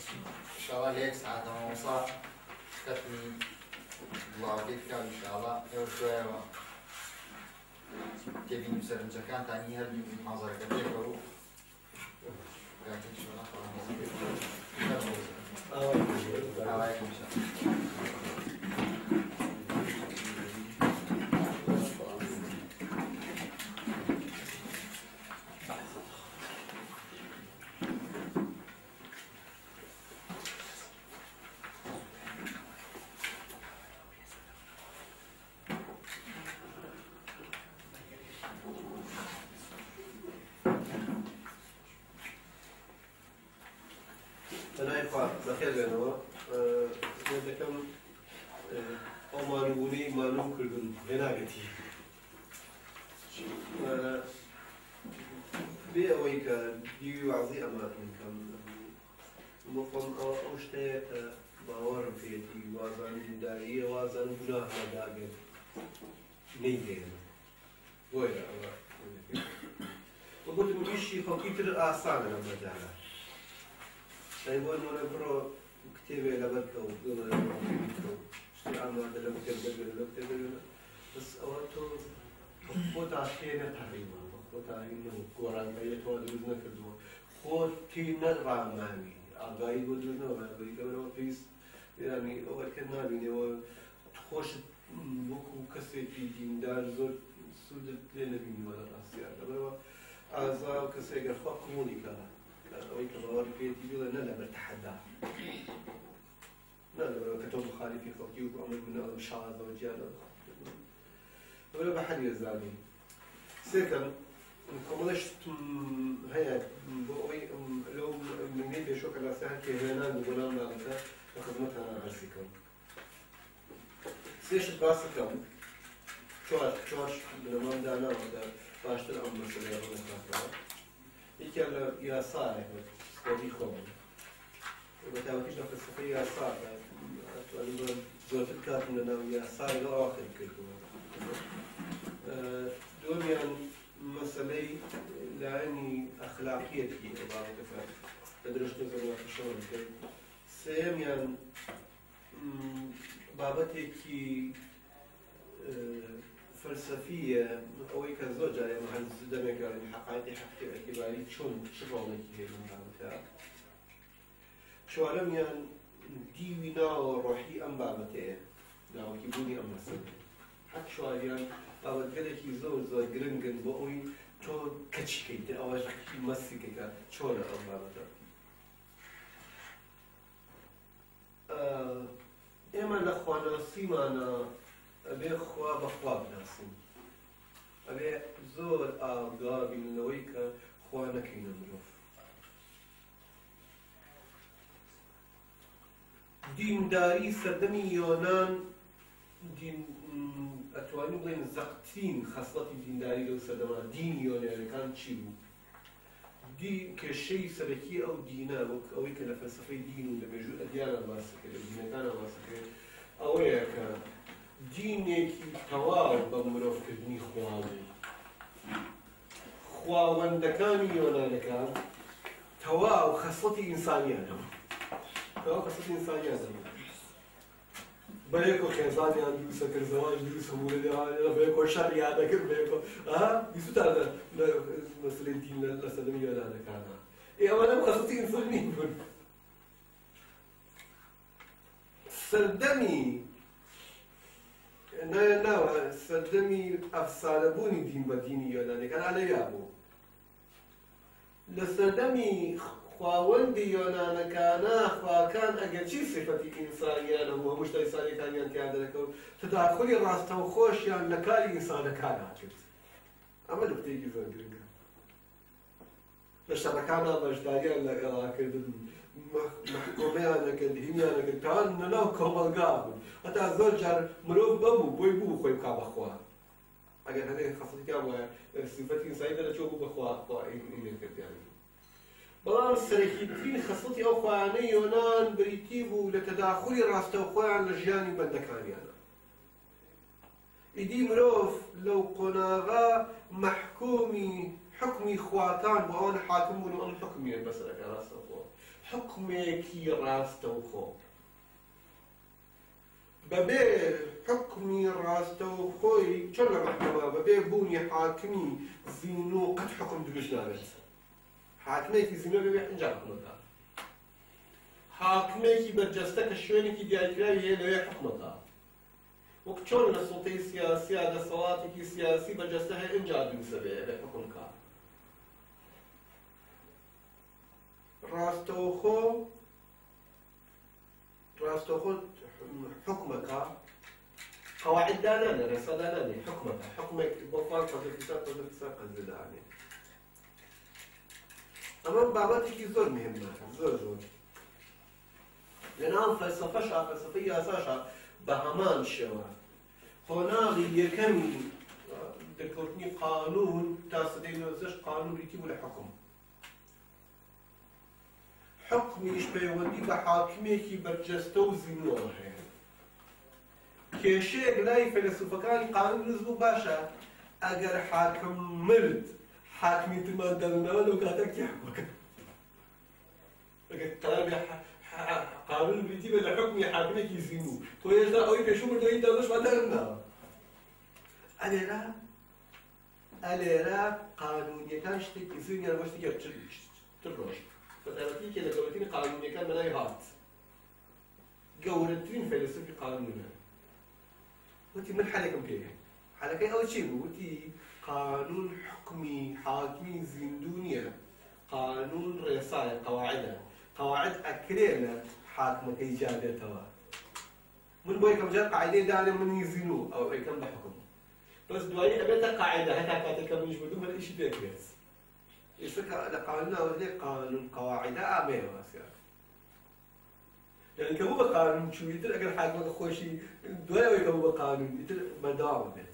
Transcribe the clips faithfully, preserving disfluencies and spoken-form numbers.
ان شاء الله ليك ساعة ونص كتني الله بيك ان شاء الله يوشوا تبي نسر كان تاني هل محاضرة كتير برو كانت ان شاء الله عليكم السلام. بخير لنا هذا كم أو ما نقولي ما نقول هنا كتير بأويك ديو عزي أما كم مقام أو أشتى باور فيتي وازن دارية وازن جناه داعي نيجين ويا الله وقلت مبيشي فكيتر آسان لما جانا سيقول من برو كتيبة لبكة وقوم لبكة اشتري عمو هذا لبكة لبكة لبكة لبكة بس أوقاتو خود عشينا تحريما خود عشينا قرآن بيت وادوزنا كدوا خود تينا راماني أغاي ودوزنا وغاي كبروا بيس يعني أول كنا بيني و تخش بوكو كسيتي ديندار زود سود لنا بيني ولا راسيا كبروا أعزاء كسيجر خود كومونيكا أو كبار بيتي بيلا نلا برتحدى نلا كتب مخالفي خلقي وأمر من الشعر وجانا ولا بحد يزالي سكن كملش هيا بقوي لو من هيك شو كلا سهل كهنا نقولنا نعمتها خدمتها عرسكم سيش باسكم شوش شوش بالمان دانا ودا باشتر أمر سليا ونخاطر يكلا يا صالح ودي خوم وبتاوتيش في السفية يا صالح أتوالي زوجت كاتنا ويا صالح آخر كلكم دنيا مسألة لعني أخلاقية في بعض الدفعات تدرس نظام الشغل كده سام يعني بابتي كي فلسفية أو كزوجة يعني مع الزدمة قال حقائق حقتي اعتباري شون شغلك هي من بابتها شو علم يعني دينا روحي أم بابتها لا وكيبوني أم مسألة حتى شو يعني أو قالك يزور زور جرينجن بقوي تو كتشكيت أو أشكي مسكك شو لا أم بابتها إما لخوانا سيمانا أبي خوا بخوا بناسين أبي زور آبغا بين لويكا خوانا كينا مروف دين داري سردمي يونان دين أتواني بلين زقتين خاصة دين داري لو سردما دين يونان كان تشيبو دي كشيء سلكي أو دينا أو يكلا فلسفي دين ولا بيجو أديان واسكة الدين كان واسكة أو يكا دينك تواو بمروف كدني خواوي خواوان دكاني يونانكا تواو خصلتي إنسانية تواو خصلتي إنسانية بليكو خيزاني عن دوسا كرزواج دوسا مولدها بليكو شرعي هذا كر بليكو ها يسوت هذا مثل الدين لسدمي يونانكا هذا إيه أولا خصلتي إنسانية سردمي نا نا سردمي أفسالبوني دين بديني يوناني كان على يابو لسردمي خواوندي يونانا كانا خوا كان أجل شي صفتي إنسانية له مش إنسانية كان ينتهي هذا لكو تداخلي راس توخوش يعني لكالي إنسان كان عجبت أما لو بتيجي زنجرنجا لشبكانا مجداريا لقرا كده محكومي أنا كدهني أنا كتان نلاو كمال قابل حتى زوجار مروف بابو بوي بو خوي كاب أخوان أجل هذه خاصة كام صفتي سعيدة لشوفه بخوا أخوا إني كنت يعني بلان السركيتين خاصتي أو خواني يونان بريتيبو لتداخلي راستو خوان لجاني بندكاني أنا إدي مروف لو قناغا محكومي حكمي خواتان وأنا حاكم وأنا حكمي بس لك راستو حکمێکی ڕاستەوخۆ بەبێ حکمی ڕاستەوخۆی چۆن لە مەحکەمە بەبێ بوونی حاکمی زین و قەت حکم دروست نابێت حاکمێکی زینۆ بێ ئەنجا حکومەکە حاکمێکی بەرجەستە کە شوێنێکی دیاریکراوی هەیە لەوێ حکومەکە وەک چۆن لە سوڵتەی سیاسیە دەسەڵاتێکی سیاسی بەرجەستە هەیە ئەنجا دروستە بێ بێ حکومکە ڕاستەوخۆ ڕاستەوخۆ حکومەکە قواعد دانانە ڕێسا دانانێ حکومەکە حکومێک بۆ فڵان قەزە فیساد قەزە فیساد قەزە دانێ ئەمە بابەتێکی زۆر مهمە زۆر زۆر لەناو فەلسەفەشا فەلسەفەی یاساشا بە هەمان شێوە خۆناغی یەکەمی دەرکەوتنی قانون تا سەدەی نۆزدەش قانون بریتی بوو لە حکم حکمیش پەیوەندی بە حاکمێکی بەرجەستە و زیندووە هەیە کێشەیەک لای فەیلسوفەکانی قانون دروست بوو باشە ئەگەر حاکم مرد حاکمی ترمان دەرنەوە لەو کاتە کی حکومەکە ئەگەر قرار بێ قانون بریتی بێ لە حکمی حاکمێکی زیندوو تۆ هێشتا ئەوەی پێشوو مردەوەی دەڵەشمان دەرنەوە ئەلێرە ئەلێرە قانونیەکان شتێکی زوینیان بۆ شتێکی تر ڕۆژ بەتایبەتی کە لە گەورەترین قانونیەکان بەلای هات گەورەترین فەیلسوفی قانونە وتی من حەلێکم پێ حەلەکەی ئەوە چی بوو؟ وتی قانون حکمی حاکمی زیندوو نییە قانون ڕێسایە قەواعدە قەواعد ئەکرێ لە حاکمەکەی جا بێتەوە من بۆ یەکەم جار قاعدەی دانێ منی زیندوو ئەو ئەیکەم بە حکم بەس دوایی ئەبێتە قاعدە هەتا کاتێککە منیش بردوو من ئیشی پێکرێت ئێستا لە قانون ئەوەیە قانون قەواعدە ئابێەوە ئەسیار یعنی کە بوو بە قانون چوویتر ئەگەر حاکمەکە خۆشی دوای ئەوەی کە بوو بە قانون ئیتر بەردەوام بێت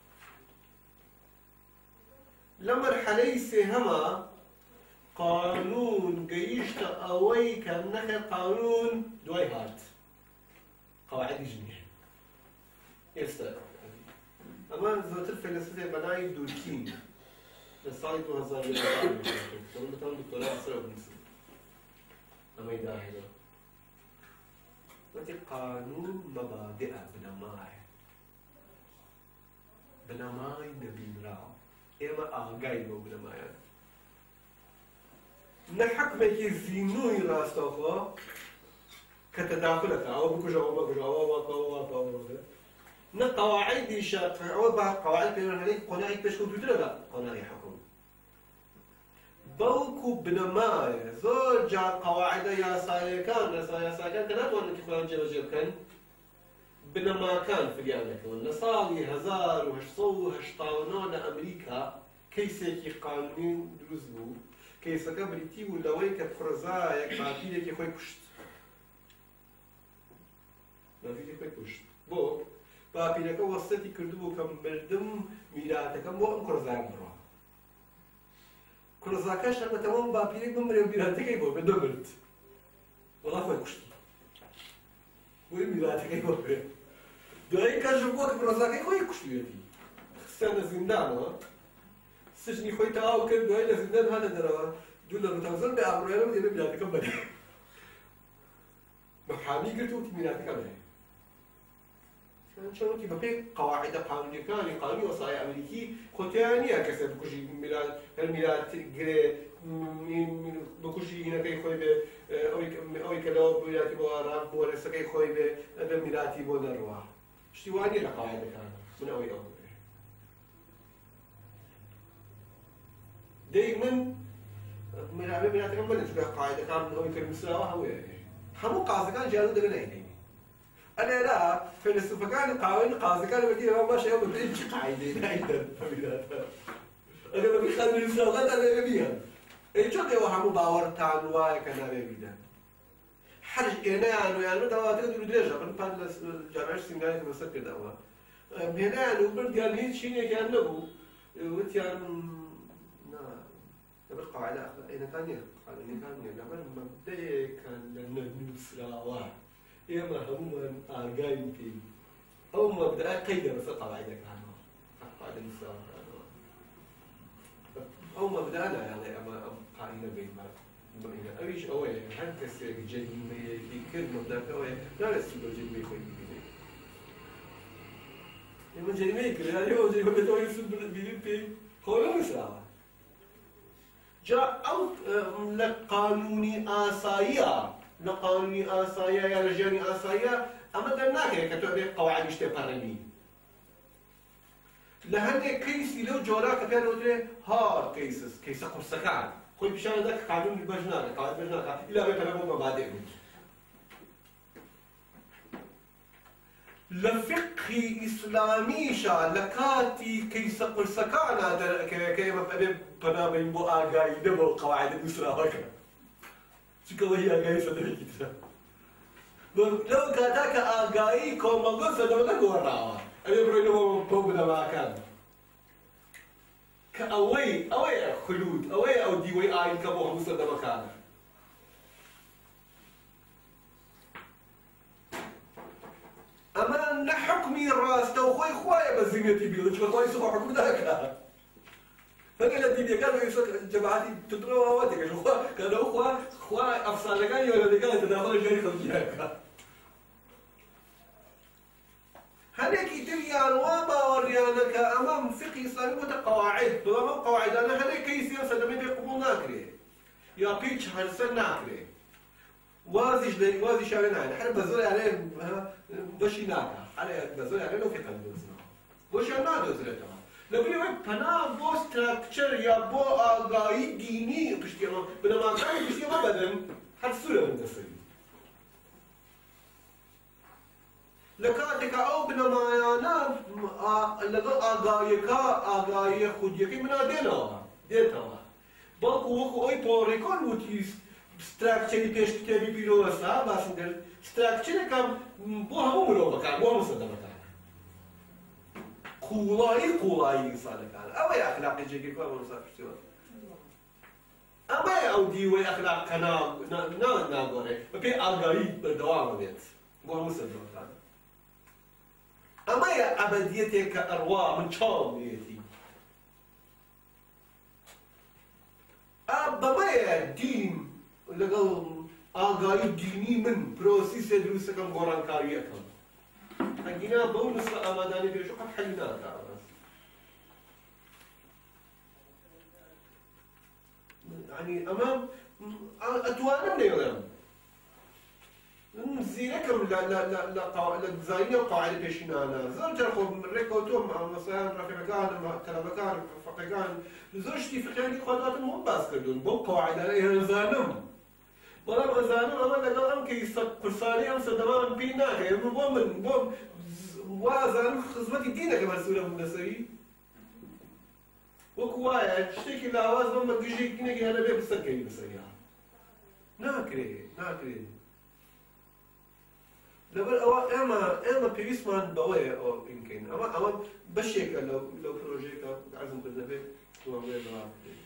لە مەرحەلەی سێهەمە قانون گەیشتە ئەوەی کە نەخێ قانون دوای هات قەواعدیش نییە ئێستا ئەمە زۆرتر فەیلسوفێک بە ناوی دورکین لە ساڵی دوو هەزار و یەک من بتوانم دکتۆرا بەسەرەوە بنووسم ئەمەی داهێنەوە وتی قانون مەبادئە بنەمایە بنەمای نەبینراوە ئێمە ئاگای بۆ بنەمایە نە حکمێکی زیندووی ڕاستەوخۆ کە تەداخلەکە ئەوە بکوژە ئەوە مەکوژە ئەوە واکەوە واکەوە نە قەواعیدیشە ئەوە بە قەواعید پەیوەندی قۆناغی پێشکەوتووترە لە قۆناغی حکم بەڵکو بنەمایە زۆر جار قەواعدە یاساییەکان ڕێسا یاساییەکان کە ناتوانن خۆیان جێبەجێ بکەن بنەماکان فریان دەکەون لە ساڵی هەزار و هەشت و هەشتا و نۆ لە ئەمریکا کەیسێکی قانونی دروست بوو کەیسەکە بریتی بوو لەوەی کە کوڕزایەک باپیرێکی خۆی کوشت باپیرێکی خۆی کوشت بۆ باپیرەکە وەستەتی کردبوو کە مردم میراتەکەم بۆ ئەم کوڕزایە بڕۆ کوڕزاکەش هەمەتەوەم باپیرێک بمرێ و میراتەکەی بۆ بێ دەمرد وەڵا خۆی کوشت بۆی میراتەکەی بۆ بێ دوایی کەژم بۆ کە کوڕزاکەی خۆی کوشتوێتی خستیانە زیندانەوە سژنی خۆی تەواو کرد دوایی لە زیندان هاتە دەرەوە دوو لە ڕوتەوزن بێ ئابڕۆیانەوە دێنە میراتەکەم بەدێ محامی کرد و وتی میراتەکە بێ چۆنکی بەپێی قەواعدە قانونیەکانی قانونی وەسایە ئەمریکی خۆتیان نییە کەسێک بکوژی میرات هەر میرات گرێ بکوژی هینەکەی خۆی بێ ئەوەی کە لەوە میراتی بۆ ڕام بۆ ڕێسەکەی خۆی بێ ئەبێ میراتی بۆ نەڕوا شتی وان نییە لە قەواعدەکان من ئەوەی ئەو بێ دەی من میرابێ میراتەکەم بەنێ چونکە قەواعدەکان ئەوەی کە نووسراوە هەوەیە هەموو قازەکان جیانوو دەبێ نەیدەین ئەلێرە فەیلسوفەکانی قاوەی قازەکانی بەدی ئەوە باشە ئەوە بەبێ چی قاعیدەی نایدەن میراتە ئەگەر بەبێ خەڵکی نووسراوەکان دەبێ بیان ئەی چۆن ئێوە هەموو باوەڕتان وایە کە نابێ بیدەن هەر هێنەیان و یان داواتەکە دوور درێژە من پان لە جامعەی سینگایەک بەسەر کردەوە هێنەیان و بردیان هیچ شینێکیان نەبوو وتیان لەبەر قاعدە عینەکان نییە قانونیەکان نییە لەبەر مەبدەیەکان لە نەنووسراوە ئێمە هەموومان ئاگاین پێی ئەو مەبدەە قەیدە بەسەر قەواعیدەکانەوە قاعدە نووسراوەکانەوە ئەو مەبدەە نایەڵێ ئەمە ئەم قاعیدە بین ئەویش ئەوەیە هەر کەسێک جەریمەیەکی کرد مبدەکەوەیە نارەسی بە جەریمەی خۆی ببینێ من جەریمەی کرد ئەو جەریمە بێتەوەی سود بینین پێی خۆی نەسراوە جا ئەو لە قانونی ئاساییە لە قانونی ئاساییە یا لە ژیانی ئاساییە ئەمە دەرناکرێت کە تۆ بێ قەواعیدی تێپەڕێنی لە هەندێک کەیسی لەو جۆرا کە پێیان وترێ هارد کەیسز کەیسە قورسەکان خۆی پیشان دەدا کە قانونی بەش ناکات قاعدە بەش ناکات ئیلا بێتە بۆ مەبادئ بوو لە فقهی ئیسلامیشە لە کاتی کەیسە قورسەکانە دەرەکەوێت کە ئێمە ئەبێ پەنابەین بۆ ئاگایی دەبە و قەواعیدە نووسراوەکە چونکە ئەوەی ئاگایی سەدەمێکی ترە لەو کاتا کە ئاگایی کۆمەڵگە سەدەمە نەگۆڕاوە ئەبێ بڕۆینەوە بۆ بنەماکان کە ئەوەی ئەوەیە خلود ئەوەیە ئەو دیوەی ئاین کە بۆ هەموو سەردەمەکانە ئەمە نە حکمی ڕاستە و خۆی خوایە بە زیینەتی بیڵ چکە خۆی سوبە حکم ناکات هەگە لە دینیەکان جەماعەتی تدرەوە تێکەش خوا کەنەوە خوا خوا ئەفسانەکانی وەلەدەکانی تەداخل ژیانی خەڵکیەکە هەرێکی تریان وا باوەڕیانە کە ئەمە فقی ئیسلامی بۆتە قەواعید بەڵام ئەم قەواعیدانە هەرێک کەیسیان سەردەمەی پێ قبوڵ ناکرێت یا پێی چارەسەر ناکرێت وازیش لێ وازیشیان لێ نایێت هەر بە زۆر یانێ بەشی ناکات هەر بە زۆر یانێ لەو فقە دۆزنەوە بۆشیان نادۆزرێتەوە لەبەری ئەوەی پەنا بۆ ستراکچەر یا بۆ ئاگایی دینی پشتیەوە بنەماکانی پشتیەوە بەدەن هەر سوورە من دەسەری لە کاتێکە ئەو بنەمایانە لەگەڵ ئاگاییەکە ئاگاییە خودیەکەی منا دێنەوە دێتەوە بەڵکو وەکو ئەوی پۆڕێکۆن وتی ستراکچەری پێش کتێبی پیرۆوەسا باسم کرد ستراکچەرێکە بۆ هەموو مرۆڤەکان بۆ هەموو سەردەمەکان قوڵایی قوڵایی ئینسانەکان ئەوەی ئەخلاقی جێگیرکۆ بۆ مسا پشتیوە ئەمەیە ئەو دیوەی ئەخلاق کە ناگۆڕێت بە پێی ئاگایی بەردەوامە بێت بۆ هەموو سەردەمەکان ئەمەیە ئەبەدیەتێک کە ئەڕوا من چاوم بێتی بەمەیە دین لەگەڵ ئاگایی دینی من پرۆسیسێ دروستەکەم گۆڕانکاری ئەەکەم ئەگینا بەو نسخە ئامادانی پێش قەت حەلی ناکات یعنی ئەمە ئەتوانم لێڵێم زیرەکەم لە دزاینە و قاعدە پێشینانە زۆرجار خۆ ڕێکەوتۆم مەسەڵەن ڕەفیقەکانم تەلەبەکان ڕەفیقەکان زۆر شتی فقهیانی خۆداتم بۆم باس کردوون بۆ قاعدانە ئێرەزانم بەڵام ئەزانم ئەمە لەگەڵ ئەم کەیسە قورسانەی ئەم سەردەما من پێی ناکەوێت بۆ من بۆ وازانم خزمەتی دینەکەم هەر سوورە بووم لەسەری وەکو وایە شتێکی لاواز بەم بە گژێک دینێکی هەنە بێ بسەرکەوی بەسەریە ناکرێت ناکرێت لەبەر ئەوە ئێمە ئێمە پێویستمان بەوەیە ئەوە بکەین ئەمە ئەمە بەشێکە لەو پرۆژەیەکە عەرزم کرد دەبێت توانێت بەڵام بکەین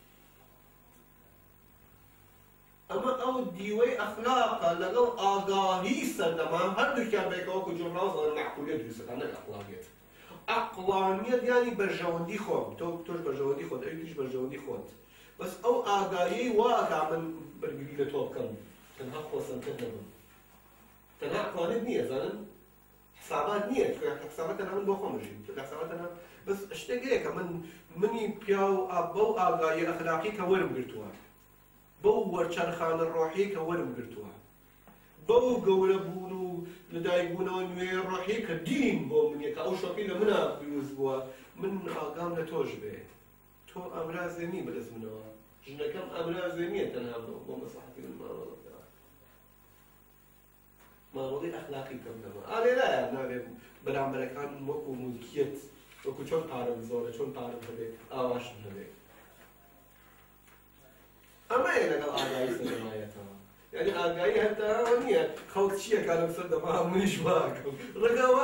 ئەمە ئەو دیوەی ئەخلاقە لەگەڵ ئاگاهی سەردەما هەردووکیان بێکەوەکو جۆڕاوز لە مەعقولیەت دروستەکان نەک ئەقڵانیەت ئەقڵانیەت یانی بەرژەوەندی خۆم تۆ تۆش بەرژەوەندی خۆت ئەوی توش بەرژەوەندی خۆت بەس ئەو ئاگایی واکە من بەرگری لە تۆ بکەم تەنها خۆسەمتر نەبم تەنها قوانێت نییە زانن حسابات نییە حسابات تەنها من بۆ خۆم ژین حسابات تەنها بەس شتێک هەیە کە من منی پیا و بەو ئاگایی ئەخلاقی کە وەرم گرتووە بەو وەرچەرخانە ڕۆحی کە وەرم گرتووە بەو گەورە بوون و لەدایکبوونەوە نوێ ڕۆحی کە دین بۆ منیە کە ئەو شۆقی لە منە پیرۆز بووە من ئاگام لە تۆش بێ تۆ ئەمرازێ نی بەدەست منەوە ژنەکەم ئەمرازێ نییە تەنها بۆ مەسلحەتی من ماوەڵە ماوەڵی ئەخلاقی کەم نەما ئالێرایە نابێت بەرامبەرەکان وەکو موڵکیەت وەکو چۆن پارەم زۆرە چۆن پارەم هەبێت ئاواشم هەبێت ئەمەیە لەگەڵ ئاگایی سەردەمایەتەوە یعنی ئاگایی هەتا ئەوە نییە خەڵک چییەکە لەم سەردەما منیش واکەم ڕێگاوە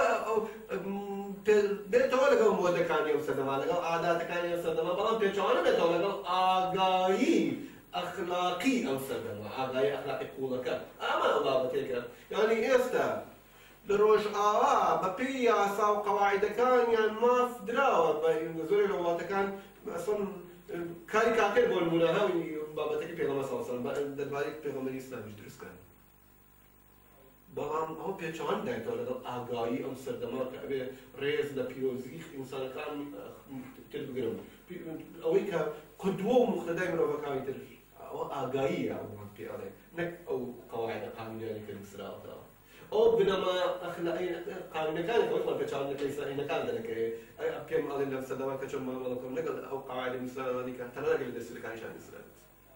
بێتەوە لەگەڵ مۆدەکانی ئەم سەردەما لەگەڵ عاداتەکانی ئەم سەردەما بەڵام پێچەوانە بێتەوە لەگەڵ ئاگایی ئەخلاقی ئەم سەردەما ئاگایی ئەخلاقی قوڵەکە ئەمە ئەو بابەتێکە یعنی ئێستا لە ڕۆژئاوا بە پێی یاسا و قەواعیدەکانیان ماف دراوە بە زۆری لە وڵاتەکان ئەسڵ کاری کاکر بۆ نمونە هەوی بابەتەکە پێغەمبەر صلی الله علیه و سلم دەربارەی پێغەمبەری ئیسلامیش دروست کرد. بەڵام ئەو پێچەوان دایتەوە لەگەڵ ئاگایی ئەم سەردەما کە ئەبێ ڕێز لە پیرۆزی ئینسانەکان تر بگرم. ئەوەی کە قودوە و موقتەدای مرۆڤەکانی تر ئەوە ئاگاییە ئەوان پێ ئەڵێ نەک ئەو قەواعیدە قانونیانی کە نووسراوەتەوە. ئەو بنەما قانونەکانی ئەوەی پێچەوانەکەی ئینسانەکان دەکەوێت پێم ئەڵێن لەم سەردەما کە چۆن مامەڵەکەم لەگەڵ ئەو قەواعیدە نووسراوەی کە تەنها لەگەڵ دەستورەکانیشان نووسرابێت.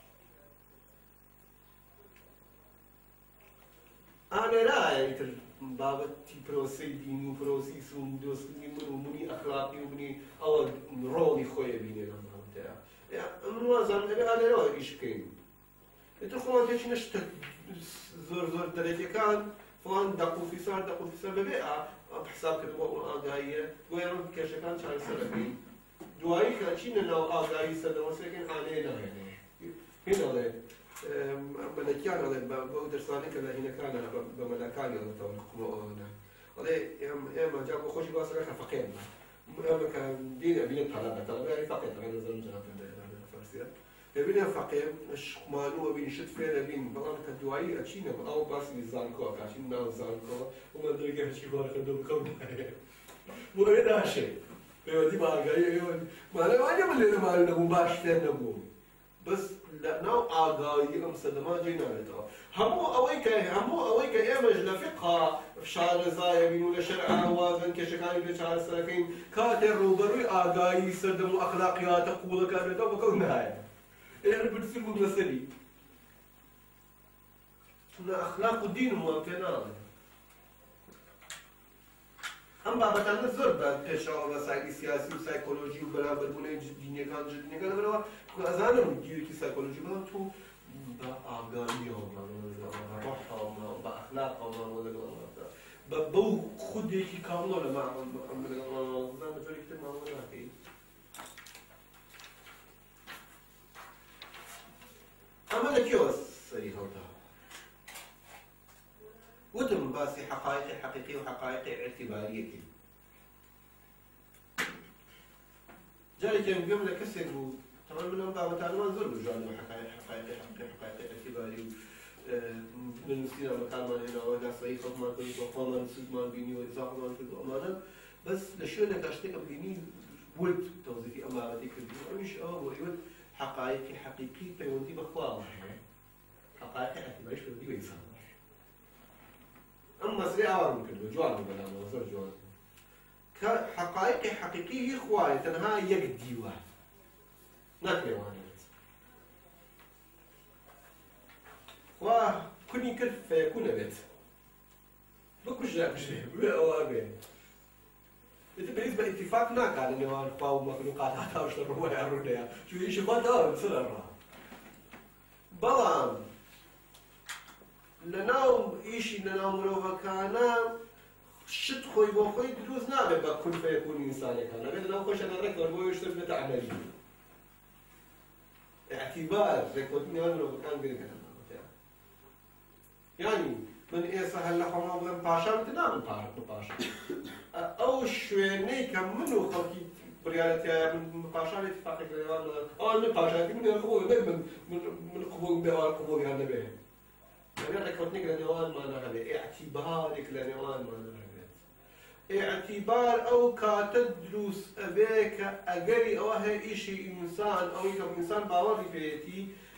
ئامێرایە ئیتر بابەتی پرۆسەی دین و پرۆسی سون دۆستنی من و منی ئەخلاقی و منی ئەوە ڕۆڵی خۆیە بینێ لەم ماوەتەیە. من وازانم ئەبێ ئالێرەوە ئیش بکەین. ئیتر خۆمان تێچینە شتە زۆر زۆر دەرەکیەکان فڵان دەق و فیسار دەق و فیسار بەبێ حساب کردبووە ئەو ئاگاییە گویا کێشەکان چارەسەر دەکەین. دوایی کە چینە ناو ئاگایی سەردەمەسەکەن ئالەیە ناهێنێ. هێن ئەڵێ مەلەکیان ئەڵێ بەو دەرسانەی کە لە هینەکانە بە مەلەکانی ئەڵێتەوە حکومەوەەوەدا. ئەڵێ ئێمە جا بۆ خۆشی باسەکە کە فەقێن. ئێمە کە دینە بینێت تەڵەبەتەوە بێ فەقێت ئەڵێ نەزەرم جەنابەن دەیێنە فارسیە. ببینە فەقێ شقمانووە بین شت فێرە بین بەڵام کە دوایی ئەچینە بە ئەو باسی زانکۆ کاچین ناو زانکۆ ومە دەرگە هەچی بارەکەندۆ بکەم بۆ ئەوێ ناشێ پێوەدی بە ئاگایی ئێوە مالەوانە من لێرە مال نەبووم باش فێر نەبووم بەس ناو ئاگایی ئەم سەردەما جێی نارێتەوە هەموو ئەوەی کە هەموو ئەوەی کە ئێمەش لە فقها شارەزایە بین و لە شەرعا وازن کێشەکانی بێ چارەسەرەکەین کاتێ ڕووبەڕووی ئاگایی سەردەم و ئەخلاقیاتە قوڵەکە بێتەوە بەکەڵ نایە ئێرە برسر بوون لەسەری لە ئەخلاق و دین ومان پێ ناڵێ ئەم بابەتانە زۆر بە پێشەوە مەسایلی سیاسی و سایکۆلۆژی و بەرامبەربوونەوەی دینیەکان جدینەکە لەبەرەوە ئەزانم گیرێکی سایکۆلۆژی بەڵام تو بە ئاگامیەوە بە ڕۆحەوە بە ئەخلاقەوە لەگەڵەوەدا بە بەو خودێکی کامڵۆ لە لەگەڵ بە جۆرێکی تر ماوە ناکەی ئەمە لەکوێوە سەری هەڵدا وتم باسی حقائقی حقیقی و حقائقی اعتباریەتی جارێکیان گوێم لە کەسێک بوو تەمان من ئەم بابەتانەمان زۆر بژوان بە حقائقی حقیقی حقیقی اعتباری و نووسینە بەکارمان هێناوە یاسایی خۆمان کردو بە خۆمان سودمان بینی و ئیزاحمان کردو ئەمانە بەس لە شوێنێکا شتێکم بینی ورد تەوزیفی ئەم بابەتی کردو ئەویش ئەوە بۆ ئێوە حقائقی حقیقی پەیوەندی بەخواوە هەیە حقائقی اعتباریش پەیوەندی بە ئینسان ئەم مەسلەی ئاوام کردو جوان بوو بەلامەوە زۆر جوان کە حقائقی حقیقی هی خوایە تەنها یەک دیوە ناکرێوانێت خوا کونی کرد فەیەکوونە بێت بکوژ ناکوژێ بێ ئەوە بێ ئێتر پێویست بە ئیتیفاق ناکات لە نێوان خوا و مەخلوقات هاتاوش لە ڕووەیان ڕوونەیە چونکە ئیشی خوا داوە بچە لە ڕا بەڵام لەناو ئیشی لەناو مرۆڤەکانە شت خۆی بۆ خۆی دروست نابێت بە کون فەیەکوونی ئینسانەکان ئەبێت لەناو خۆشە ڕێکەوە بۆ شتێک بێتە عەمەلی اعتیبار ڕێکەوتنی نێوان مرۆڤەکان گرنگە لەم بابەتەیە یانی من ئێستا هەر لە خۆما بڵێم پاشا بتە نابم پاشا ئەو شوێنەی کە من و خەڵکی بڕیارەتیایە من پاشا اتفاقێک لە نێوان ئەوان من پاشاتی من قبوڵ نەک من قبوڵ بێ ئەوان قبوڵیان نەبێ لەبێت ڕێکەوتنێک لە نێوانمانە هەبێت ئیعتیبارێک لە نێوانمانە هەبێت ئیعتیبار ئەو کاتە دروست ئەبێ کە ئەگەری ئەوە هەیە ئیشی ئینسان ئەوەی کە ئینسان باوەڕی پێیەتی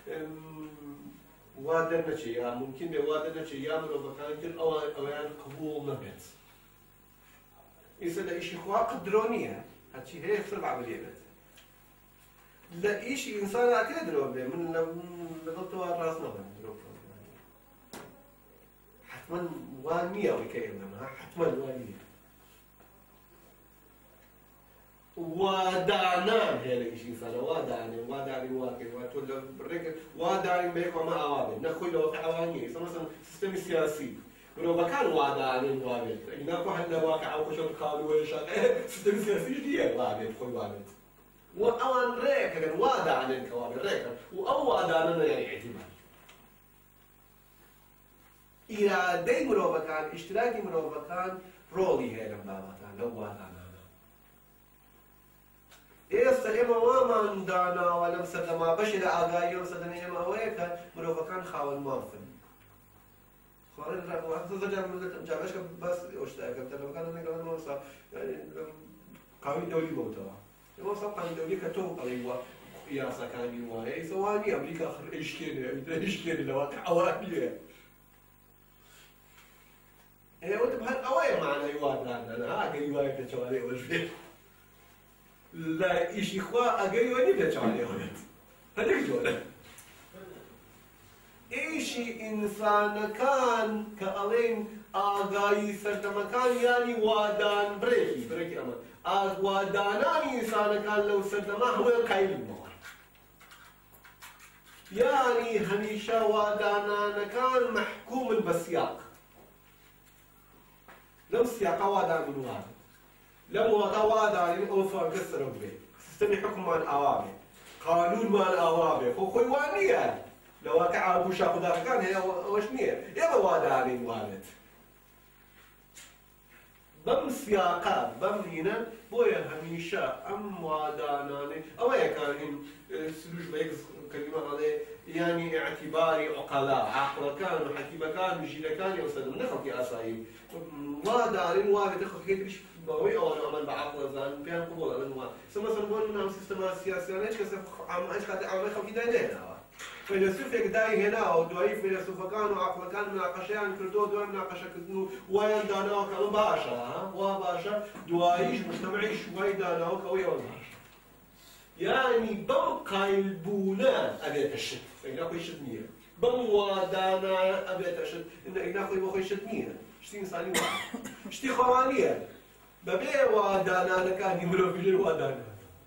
وا دەرنەچێ یا ممکن بێ وا دەرنەچێ یا مرۆڤەکانی تر ئەویان قبوڵ نەبێت ئیسا لە ئیشی خوا قدرۆ نییە هەرچی هەیە سەر عەمەلیە بێت لە ئیشی ئینسان ئاکرێ درۆ بێ من لەگەڵ تۆ ڕاست نەبم درۆ حتما وان نییە ئەوەی کە ئێمەمە حتما وان نییە وادانان هەیە لە ئیشی ئینسانە وادانێ وادانێ واکەی وا تۆ لە ڕێک وادانین بە یەک ئەمە ئاوا بێت نەخۆی لەوەکە ئەوان نییە ئێستا مەسەڵەن سیستەمی سیاسی مرۆڤەکان وادانێن وا بێت ئیناکۆ هەر لە واقعا خۆشە کاڵوێشە سیستەمی سیاسیش نییە وا بێت خۆی وا بێت و ئەوان ڕێکەکەن وادانێن کە وا بێت ڕێکەن و ئەو وادانە یعنی ئیعتیبار ئیرادەی مرۆڤەکان ئیشتراکی مرۆڤەکان ڕۆڵی هەیە لەم بابەتان لەو وادانانە ئێستا ئێمە وامان داناوە لەم سەردەما بەشی لە ئاگایی ئەم سەردەمە ئێمە ئەوەیە کە مرۆڤەکان خاوەن مافن. جاگەشکە بەس ئەو شتەکە تەلەفەکان نەگەڵێنەوە سا قاوی دەولی بۆتەوە. ئێمە سا قاوی دەولی کە تۆ ئەڵێ وە یاساکانی وایە ئێسەوانی ئەمریکا ئیشکێنێ ئیشکێنێ لەوە ئەوە نییە. ئێوەتم هەر ئەوەیە مانای وادانە ئەگەری وایە پێچەوانێ ئەوەش بێت. لە ئیشی خوا ئەگەری وە نی پێچەوانێ ئەوە بێت. هەندێک جۆرە. ئیشی ئینسانەکان کە ئەڵێن ئاگایی سەردەمەکان یانی وادان برێکی برێکی ئەمە وادانانی ئینسانەکان لەو سەردەما هەموویان قایلبوونەوە. یانی هەمیشە وادانانەکان مەحکوومن بە سیاق. لەم سیاقا وادان وان لەم وەڵا وادانین ئەوە فەرقە سەرۆک بێت. سیستەمی حکممان ئاوا بێت. قانونمان ئاوا بێت. خۆ خۆی وان نییە. لەواقع ئابووشا خوداکەکان هەیە ئەوەش نییە. ئێمە وادانین وانێت. بەم سیاقا بەم لینە بۆیە هەمیشە ئەم وادانانێ ئەوەیە کە هین سروش بە یەک کەلیمە ئەڵێ یانی ئیعتیباری عوقەلا عاقڵەکان و حەکیمەکان و ژیرەکانی ئەو سەردەم نە خەڵکی ئاسایی وادارین وا بێتە خەڵکێکی تریش بەوەی ئەوانە ئەمەن بە عاقڵە زانن پێیان قبوڵ ئەڵێن وا مەسەڵەن بۆ ناو سیستەما سیاسیانە هیچ کەسێ هیچ کاتێ ئەوانە خەڵکی دانێناوە فەیلسوفێک دایهێناوە و دوایی فەیلسوفەکان و عاقڵەکان مناقەشەیان کردووە دوای مناقەشەکردن و وایان داناوە کە ئەمە باشە وا باشە دواییش مجتەمەعیش وای داناوە کە ئەوەی ئەوە باشە. یانی بەم قایلبوونە ئەبێتە شت ئەینا خۆی شت نییە. بەم وادانایە ئەبێتە شت ئەینا خۆی بۆ خۆی شت نییە. شتی ئینسانی وایە. شتی خۆوانییە. بەبێ وادانانەکانی مرۆڤ وادانە.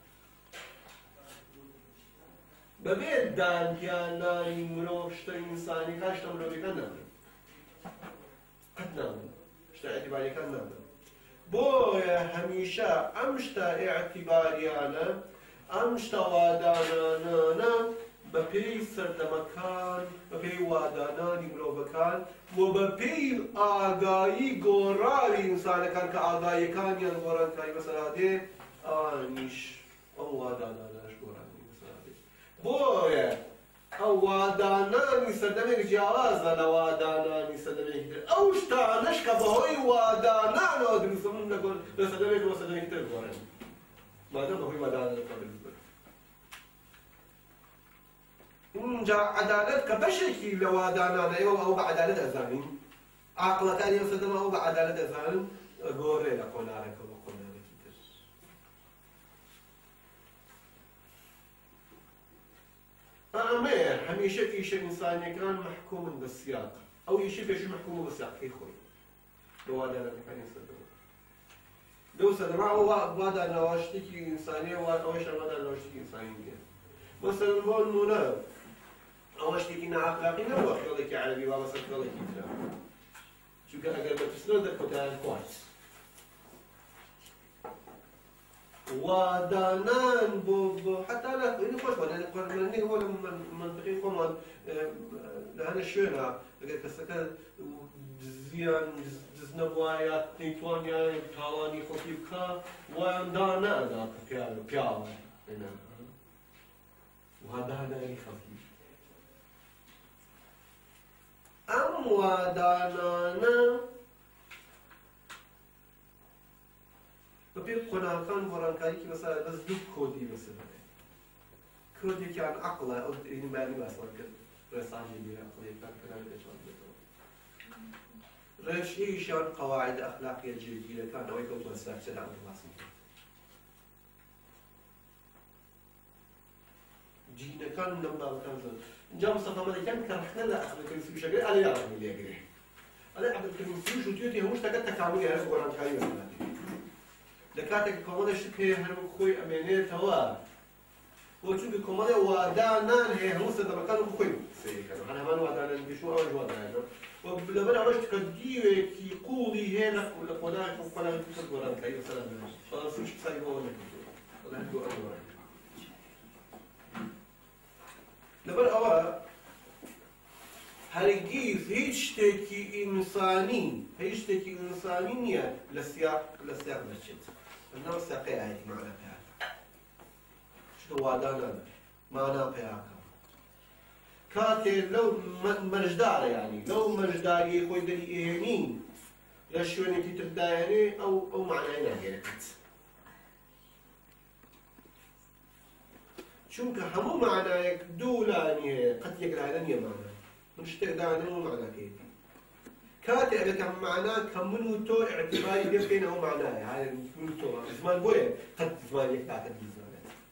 بەبێ دانیانانی مرۆڤ شتە ئینسانیەکان شتە مرۆڤیەکان نابن. قەت نابن. شتە ئەعتیباریەکان نابن. بۆیە هەمیشە ئەم شتە ئێعتیباریانە ئەم شتە وادانانانە بەپێی سەردەمەکان بەپێی وادانانی مرۆڤەکان و بەپێی ئاگایی گۆڕاوی ئینسانەکان کە ئاگاییەکانیان گۆڕانکاری بەسەرا دێ ئەوانیش ئەو وادانانەش گۆڕانی بەسەرا دێ. بۆیە ئەو وادانانی سەردەمێک جیاوازە لە وادانانی سەردەمێکی تر. ئەو شتانەش کە بەهۆی وادانانەوە دروستبوون لە سەردەمێک بۆ سەردەمێکی تر گۆڕێن. مادەم بەهۆی وادانانەکان دروست بن. اینجا عەدالەت کە بەشێکی لە وادانانە ئێوە ئەو بە عەدالەت ئەزانین. عاقڵەکانی ئەو سەردەما ئەو بە عەدالەت ئەزانن گۆڕێ لە کۆنارێکەوە بە کۆنارێکی تر. ئەمەیە هەمیشە ئیشە ئینسانیەکان مەحکوومن بە سیاق. ئەو ئیشی پێشوو مەحکوومە بە سیاقەکەی خۆی بە وادانەکانی سەردەما. لەو سەردەما ئەو واداناوە شتێکی ئینسانیە ئەوەش واداناوە شتێکی ئینسانی نییە. مەسەڵەن بۆ نمونە ئەوە شتێکی نائەخلاقی نەبووە خێڵێکی عەرەبی وا بەسەر خێڵێکی ترە. چونکە ئەگەر بەترسنەوە دەرکەوتایان خوارد. وادانان بۆ حتا لە خۆش بە لە بۆ لە منطقەی خۆمان لە هەنە شوێنە ئەگەر کەسەکە زیان دز نەبوایە نەیتوانیا تاوانی خۆی بکە وایان دانەدا کە پیاوە وادانانی خەڵکی. ئەم وادانانە بەپێ قۆناغەکان گۆڕانکاریکی بەسەر بەس دوو کۆدی بەسەر هەبێت. کۆدێکیان عەقڵە ئەو بانی باسمان کرد ڕێساژی لێ عەقڵیەکان کەران دەچوان بێتەوە. ڕێژەیەکیشیان قەواعید ئەخلاقیە جێگیرەکان ئەوەی کەوتووە سەر چەدان باسی کرد. جینەکان لەم بابەکان زۆر. اینجا مستەفا مەلیکیان کە ڕەخنە لە عەبدولکەریم سروشەکەی ئەڵێ یاڕەمی لێگرێ. ئەڵێ عەبدولکەریم سروش وتوێتی هەموو شتەکە تەکاملی هەیە گۆڕانکاری وەرناتی. لە کاتێک کۆمەڵە شت هەیە هەر خۆی ئەمێنێتەوە بۆ چونکە کۆمەڵێ وادانان هەیە هەموو سەردەمەکان خۆی سەیرەکەن. هەر هەمان وادانان پێشوو ئەوەش وادانێتەوە. لەبەر ئەوەش کە دیوێکی قوڵی هەیە لە قۆناغی قۆناغی تر گۆڕانکاری بەسەر هەبێت. بەڵام سروش قسەی بۆ ئەوە نەکردووە. بەڵام هەر گۆڕان گۆڕان. لەبەر ئەوە هەرگیز هیچ شتێکی ئینسانی هیچ شتێکی ئینسانی نییە لە سیاق لە سیاق بچێت. لەناو سیاقی ئاەتی مەعنا پێهاتە. چکە وادانە مانا پێیاکە کاتێ لەو مەرجدارە یانی لەو مەرجداریە خۆی دەری ئێنین لە شوێنێکی تردایەنێ ئەو ئەو معنای ناگەێنێت چونکە هەموو معنایەک دوو لانی هەیە قەت یەک لایەنە نییە مانا من شتێک داوێنم هەموو معناکەیەتی كاتي أنا كم معناه كم منو تو اعتباري بين أو معناه يعني منو تو زمان بويه قد زمان يكتاكد بزمان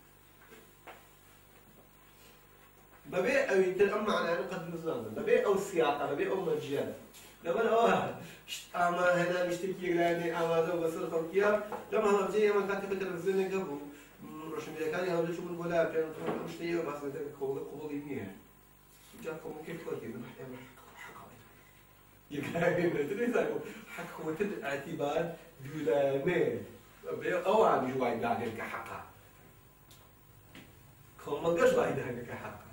ببيع أو يتر أم معناه قد بزمان ببيع أو سياقة ببيع أو مجال لما أوه أما هنا نشتكي لاني أما ذا بصير خلقيا لما هم جاي ما كاتب التلفزيون قبل روش ميكاني هذا شو من ولا كان مش تيجي بس ده قبول قبول يميه جاكم كيف كذي محتاج يقال تدري حق وتد اعتبار دولانين أو عم يجوا يداني كحقا كم ما قش يداني كحقا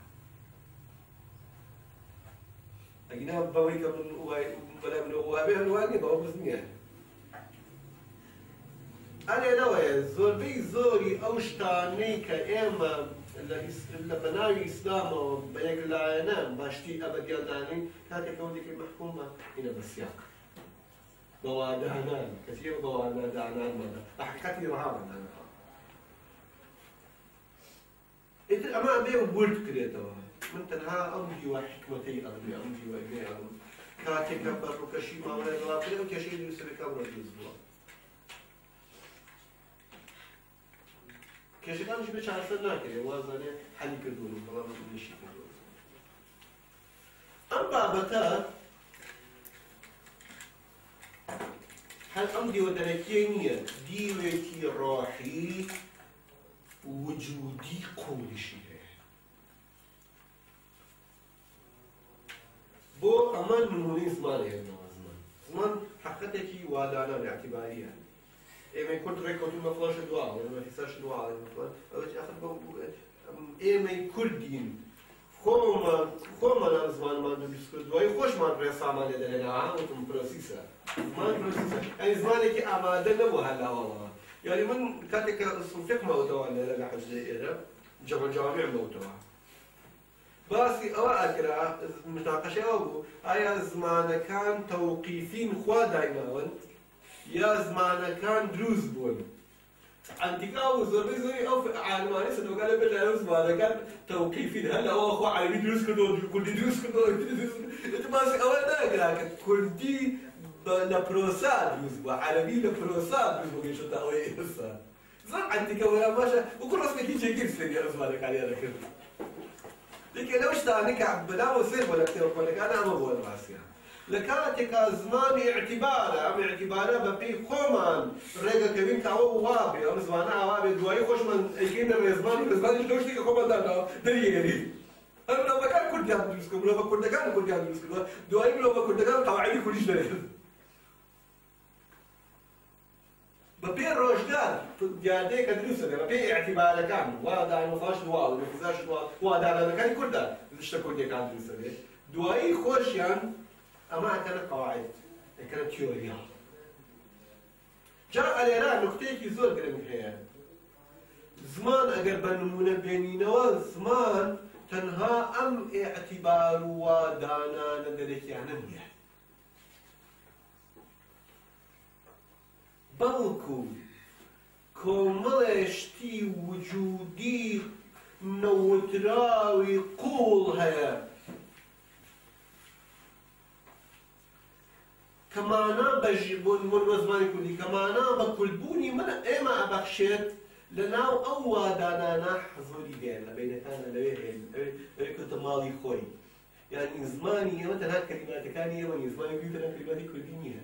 أجينا بوريك من ولا من وابي من واني بقول بزنيان أنا نوى زوربي زوري أوشتاني كإما اللي بناوي إسلام بيك لاينا باشتي أبدي داني كاتي كودك المحكومة هنا بالسياق بوادانا كثير بوانا دانا ماذا أحكي رهابا أنا إنت أما أبي وبرد كريتوا من تنها أمجي وحكمتي أمجي أمجي وإبني أم كاتي كبر وكشي ما ولا غلطي وكشي اللي يسوي كبر الأسبوع كيش كان شو بيشارك ناكل وازنه حل كردون طبعا ما بيشي كردون أم بابتا هل أمدي ودركينية ديوتي روحي وجودي قولي شيء بو أمان من هوني زمان هي زمان زمان حقتك وادانا الاعتبارية إما يكون ريكورد ما فلاش دواء ولا ما فيساش دواء مثلا أو شيء آخر إما يكون دين خوما خوما أنا زمان ما ندرس دواء خوش ما ندرس عمل يدنا عام وتم بروسيسا ما بروسيسا يعني زمانك أمادة نبوه هلا والله يعني من كاتك صوتك موتوا ولا لا حاجة جمع جامع موتوا باسي أو أقرأ مناقشة أبو أي زمان كان توقيفين خوا دايما يا زمان كان دروز بون عندك أو زوري زوري أو عالماني سنو قال بالله زمان كان توقيفين هلا هو أخو عربي دروز كدو كل دروز كدو أنت باسي أول ما أقرأ كل دي لبروسات دروز بو عربي لبروسات دروز بو كيشو تاوي إنسان زمان عندك ولا ماشى وكل رسمك يجي كيف سني يا زمان كان يا ركض لكن لو اشتانك عبنا وصير ولا كتير ولا كان أنا بقول راسيا لكانت كزمان اعتباره أم اعتباره ببي خومان رجع كبين كأو وابي أم زمانه وابي دواي خوش من يكين الرزمان الرزمان يشلوش تيجي خومان دانا دريجي أنا لو بكان كنت جاب درسكم لو بكون دكان كنت جاب درسكم دواي لو بكون دكان طبعاً كلش دري ببي الرجال جادي كدرسه ببي اعتباره كان وهذا المفاش دواء ومفاش دواء وهذا أنا كان كله نشتكون دي كان درسه دواي خوش يعني أما كانت قواعد كانت تيوريا جاء الإيران نقطة زور قريب هي زمان أجر بنمونا بينينا زمان تنها أم اعتبار ودانا ندرك يعني منيح بلكو كملشتي وجودي نوتراوي قول هيا كمانا بجبون من وزماني كلي كمانا بكلبوني من إما أبخشت لناو أو دانا حضوري بين بين كان لويه كنت مالي خوي يعني زماني مثلا كلمات كانية من زماني بيوت أنا كلماتي كلبينيها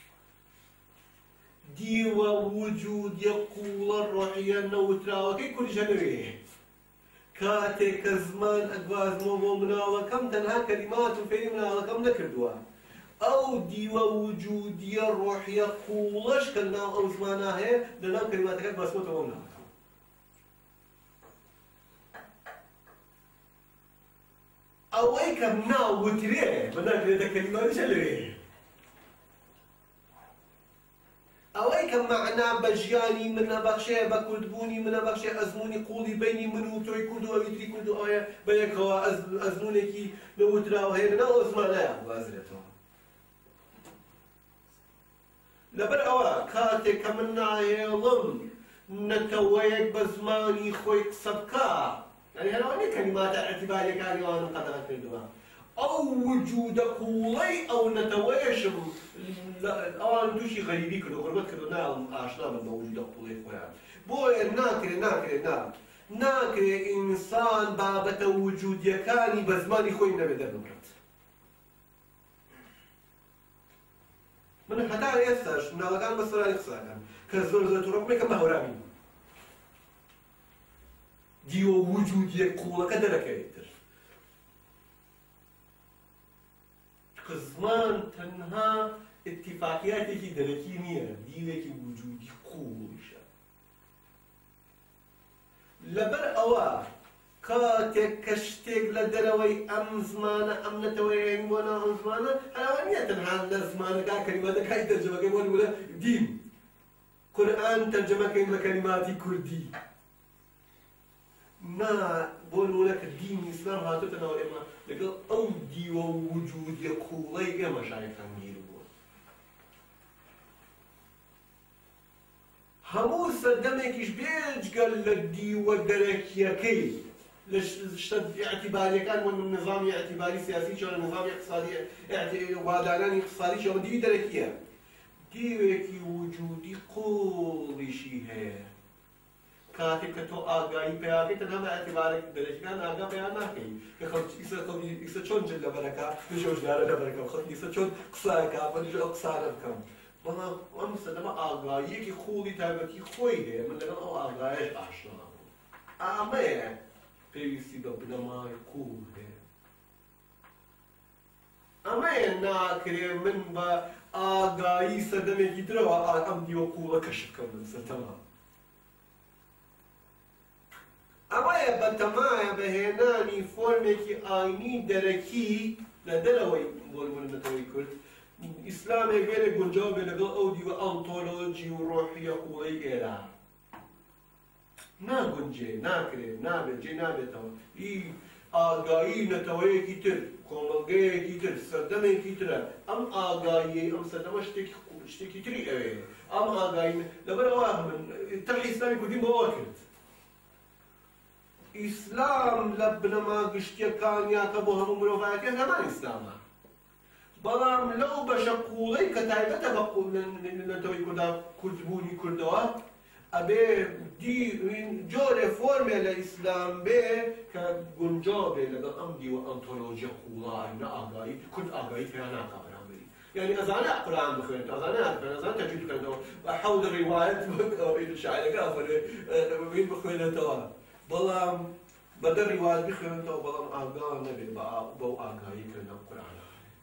ديوا وجود يقول الروحية نوترا كي كل جنويه كاتك زمان أجواز مو مناوة كم تنها كلمات في مناوة كم نكردوا أو ديوا وجودية روحية قولش كنا أو زمانها هي لنا كلماتك بس متونا أو أي كمنا وتريه بدنا كده كلمات شلريه أو أي کە مەعنا بە ژیانی منە بەخشەیە بە کوردبوونی منە بەخشێ ئەزمموی قوڵی بینی من و تۆی کورد و ئەویتری کورد و ئەوە بە یەکەوە ئەزمونێکی نەوتراوە هەیە لەناو ئەزمانەیە وازرێتەوە. لەبەر ئەوە کاتێک کە من ناهێڵم نەتەوەیەک بە زمانی خۆی قسە بکە، یعنی هەرەوە نیە کەلیماتە ئەعتیباریەکانی ئەوانم قەدەغە کردووە، ئەو وجودە قوڵەی ئەو نەتەوەیەشم ئەوان تووشی غەریبی کردو غوربەت کردو ناڵم ئاشنا بن بە وجودە قوڵەی خۆیان. بۆیە ناکرێت ناکرێت نا ناکرێت ئینسان بابەتە وجودیەکانی بە زمانی خۆی نەبێت دەرببڕێت. من هەتا ئێستاش مناڵەکان بە سەرانی قساکەن کە زۆر زۆر تووڕەکمێکم بە هەورامی دیوە وجودیەک قوڵەکە دەرەکەوێتتر. زمان تەنها اتفاقیاتێکی دەرەکی نییە، دیوێکی وجودی قوڵیشە. لەبەر ئەوە کاتێک کە شتێک لە دەرەوەی ئەم زمانە ئەم نەتەوەیەن بۆ ناو ئەم زمانە هەراوە نییە تەنها لە زمانەکە کەلیماتەکانی تەرجەمەکەی بۆ نمونە دین قورئان تەرجەمەکەین بە کەلیماتی کوردی. نا بۆ نمونە کە دینی ئیسلام هاتووەتە ناو ئێمە لەگەڵ ئەو دیوە وجودیە قوڵەی ئێمە شایەتان گیر بووە. هەموو سەردەمێکیش بێجگەل لە دیوە دەرەکیەکەی لە شتە ئەعتیباریەکان و نظامی ئەعتیباری سیاسی چۆنە نظامی اقتصادی وادارانی اقتصادی چۆنە دیوی دەرەکیە دیوێکی وجودی قوڵیشی هەیە. کاتێک کە تۆ ئاگایی پێیاکەی تەنها بە ئەعتیبارێک دەرەکیەکان ئاگا پێیان ناکەی کە خەڵکی ئیسە چۆن جل لەبەرەکە دژۆژدارە لەبەرەکەم خەڵکی ئیسە چۆن قساکە بە دژە ئەو قسانە بکەم. بەڵام ئەم سەدەمە ئاگاییەکی خوڵی تایبەتی خۆی هەیە، من لەگەڵ ئەو ئاگایەش ئاشنا بووم. ئامەیە پێویستی بە بنەمای قوڵ هەیە. ئەمەیە ناکرێ من بە ئاگایی سەردەمێکی ترەوە ئەم دیوە قوڵە کەشف بکەم من سەرتەما. ئەمەیە بە تەمایە بەهێنانی فۆرمێکی ئاینی دەرەکی لە دەرەوەی بۆ نمونەتەوەی کورد ئیسلامێک بێنێ گونجاو بێ لەگەڵ ئەو دیوە ئەنتۆلۆجی و ڕۆحیە قوڵەی ئێرە. ناگونجێ ناکرێت نابێت جێ نابێتەوە. هی ئاگایی نەتەوەیەکی تر کۆمەڵگەیەکی تر سەردەمێکی ترە. ئەم ئاگاییە ئەم سەردەمە شتێکی شتێکی تری ئەوێ. ئەم ئاگایی لەبەرەوە من تەرحی ئیسلامی کوردیم بەوە کرد. ئیسلام لە بنەما گشتیەکانیاکە بۆ هەموو مرۆڤایەکان هەمان ئیسلامە. بەڵام لەو بەشە قوڵەی کە تایبەتە بە نەتەوەی کوردا کوردبوونی کوردەوە ئەبێ جۆرێ فۆرمێ لە ئیسلام بێ کە گونجاو بێ لەگەڵ ئەم دیوە ئەنتۆلۆژیە قوڵانە ئاگایی کورد ئاگایی پێیان ناکا بەرامبەری. یعنی ئەزانە قورئان بخوێنێتەوە، ئەزانە بخوێنێت، ئەزانە تەجوید بکەنەوە، بە حەود ڕیوایەت شاعیرەکە ئەفەرمێ بخوێنێتەوە. بەڵام بەدە ڕیوایەت بخوێنێتەوە بەڵام ئاگا نەبێت بەو ئاگاییکردنە قورئانە.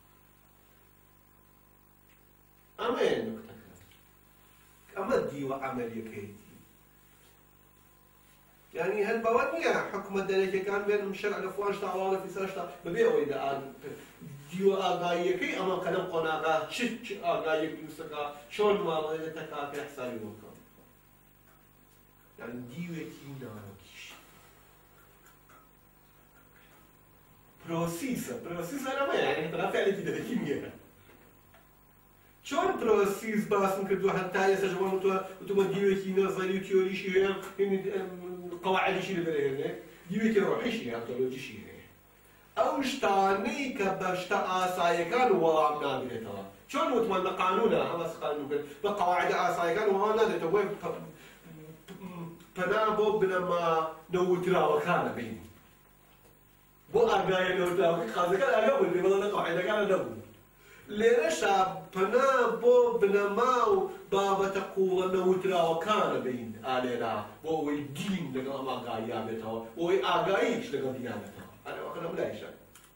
ئەمەیە نوکتەکە. ئەمە دیوە عەمەلیەکەیەتی. یعنی هەر بەوە نییە حکومە دەرەکیەکان بێن شەرع لە فڵان شتا ئەوە لە فیسان شتا بەبێ ئەوەی دیوە ئاگاییەکەی ئەمە کە لەم قۆناغا چ ئاگاییەک دروستەکە چۆن ماڵەیەتەکە پێ حسابی بۆ بکەم. یعنی دیوێکی ناوەکیش. پرۆسیسە پرۆسیسە ئەمەیە یعنی تەنها فعلێکی دەرەکی نییە. چۆن پرۆسیس باسم کردووە هەتا ئێستا ژەوان وتووە دیوێکی نەزەری و تیۆریشی هەیە قەواعیدیشی لەبەرهێنێ دیوێکی ڕۆحیشی هەیە ئەنتۆلۆجیشی هەیە. ئەو شتانەی کە بە شتە ئاساییەکان وەڵام نادرێتەوە چۆن وتمان لە قانونە هەڵەس قانون کرد بە قەواعیدە ئاساییەکان وەڵام نادرێتەوە بۆی پەنا بۆ بنەما نەوتراوەکانە بینی بۆ ئاگایە نەوتراوەکە قازەکان ئاگا بوون بێ بەڵام لە قەواعیدەکانە نەبوون. لێرەشا پەنا بۆ بنەما و بابەتە قوڵە نەوتراوەکانە بین ئالێرا بۆ ئەوەی دین لەگەڵ ئەم ئاگاییا بێتەوە بۆ ئەوەی ئاگاییش لەگەڵ دینا بێتەوە. ئەوە لەم لایشە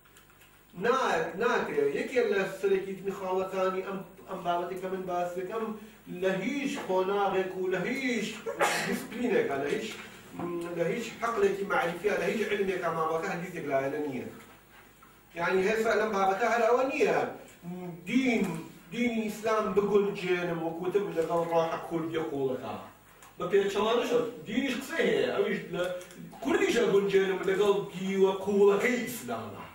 ناکرێت یەکێک لە سەرەکیتنی خاڵەکانی ئەم بابەتی کە من باس دەکەم لە هیچ خۆناغێک و لە هیچ دیسپلینێکە لە هیچ لە هیچ حەقلێکی معریفیە لە هیچ علمێکە ماوەکە هەرگیزێک لایەنە نییە. یعنی هێستا لەم بابەتە هەر ئەوە نییە دین دینی ئیسلام بگونجێنم وەکوتم لەگەڵ ڕاحە کوردیە قوڵەکە بە پێچەوانەش دینیش قسە هەیە ئەویش لە کوردیش ئەگونجێنم لەگەڵ دیوە قوڵەکەی ئیسلامە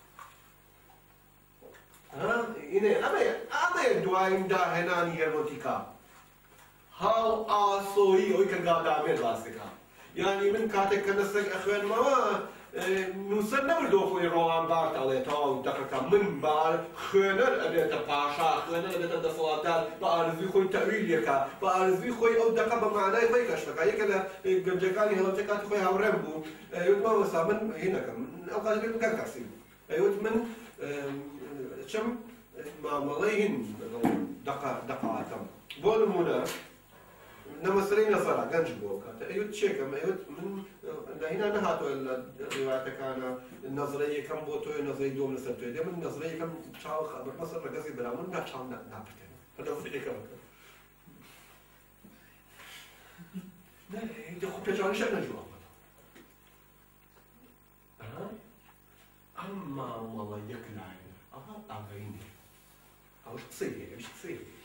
ئینێ ئەمەیە ئەمەیە دوایین داهێنانی هێرمۆتیکا هاو ئاسۆیی ئەوەی کە گادامێت ڕاستەکە یعنی من کاتێک کە نەسەک ئەخوێنمەوە نووسەر نەبردۆ خۆی ڕۆڵان بار ئەڵێتەوە و دەقەکە من بار خوێنەر ئەبێتە پاشا خوێنەر ئەبێتە دەسەڵاتدار بە ئارزوی خۆی تەویلێکە بە ئارزوی خۆی ئەو دەقە بە معنای خۆی کەشتەکە یەکە لە گەنجەکانی هەڵەبجە کاتی خۆی هاوڕێم بوو ئەیوت مامۆستا من هینەکەم ئەو قازبێت بکەن کەسی ئەیوت من چەم مامەڵەی هین دەقاتەم بۆ نمونە نەمەسەرەی نەزەرا گەنج بووە کاتە ئەیوت چێکەم ئەیوت من داهینا نەهاتووە لە ڕێواتەکانە نەزرە یەکەم بۆ تۆی نەزەی دۆم لەسەر توێ دێ من نەزرە یەکەم چاو بەرمەسەر ڕەگەزی بەرا من ناچاو ناپرتێن بەدەوفرێکەوەکە خۆ پێچوانی شەک نەجووە ئەم مامەڵە یەک لایە ئەها ئاگەینێ ئەوش قسەی هەیە ئەوش قسەی هەیە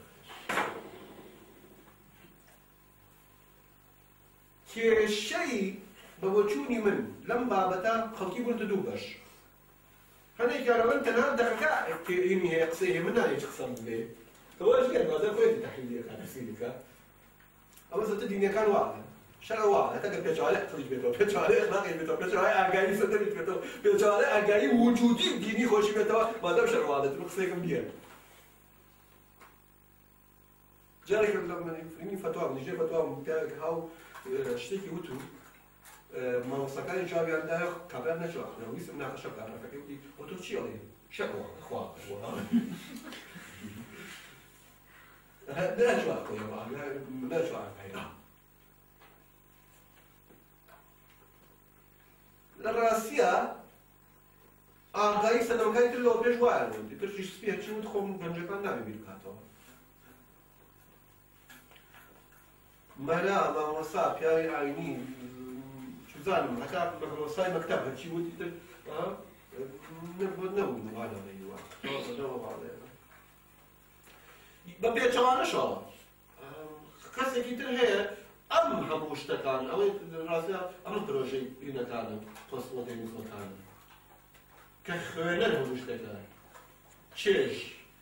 کێشەی بە بۆچوونی من لەم بابەتە خەڵکی بوونتە دوو بەش هەندێک جارەوە تەنها دەقەکە ئینی هەیە قسەی هەیە من نایە چ قسەم بێ کەوەش گەر بازار خۆیەتی تەحلیلەکە تەفسیرەکە ئەمە زەتە دینیەکان وایە شەرع وایە هەتا گەر پێچەوانەی عەقڵیش بێتەوە پێچەوانەی ئەخلاقیش بێتەوە پێچەوانەی ئاگایی سەدەمیش بێتەوە پێچەوانەی ئاگایی وجودی دینی خۆشی بێتەوە مادام شەرع وایە دەتر قسەیەکم نییە جارێک لە منی فتوا منیژێ فتوا پیاوێک هاو شتێکی وتو مامۆستاکانی جوابیاندایە کابرا نەچوە ویستم ناقەشە کارەکەی وتی ئەو تۆ چی ئەڵێ شەک خوا ناچوە خۆی ناچوە ئاگایە لە ڕاستیە ئاگایی سەدەمەکانی تر لەوە پێش وایە بوو ترشی سپێ چی وت خۆم گەنجەکان نابێ بیر بکاتەوە مەلا مامۆستا پیاوی ئاینی زانم هەتا مامۆستای مەکتەب هەرچی وتی تر نەبوو وانەوەیوە بە پێچەوانەشەوە کەسێکی تر هەیە ئەم هەموو شتەکان ئەوەی ڕاستیە ئەم پرۆژەی بینەکانە پۆستمۆدێرنیزمەکانە کە خوێنەر هەموو شتەکان چێژ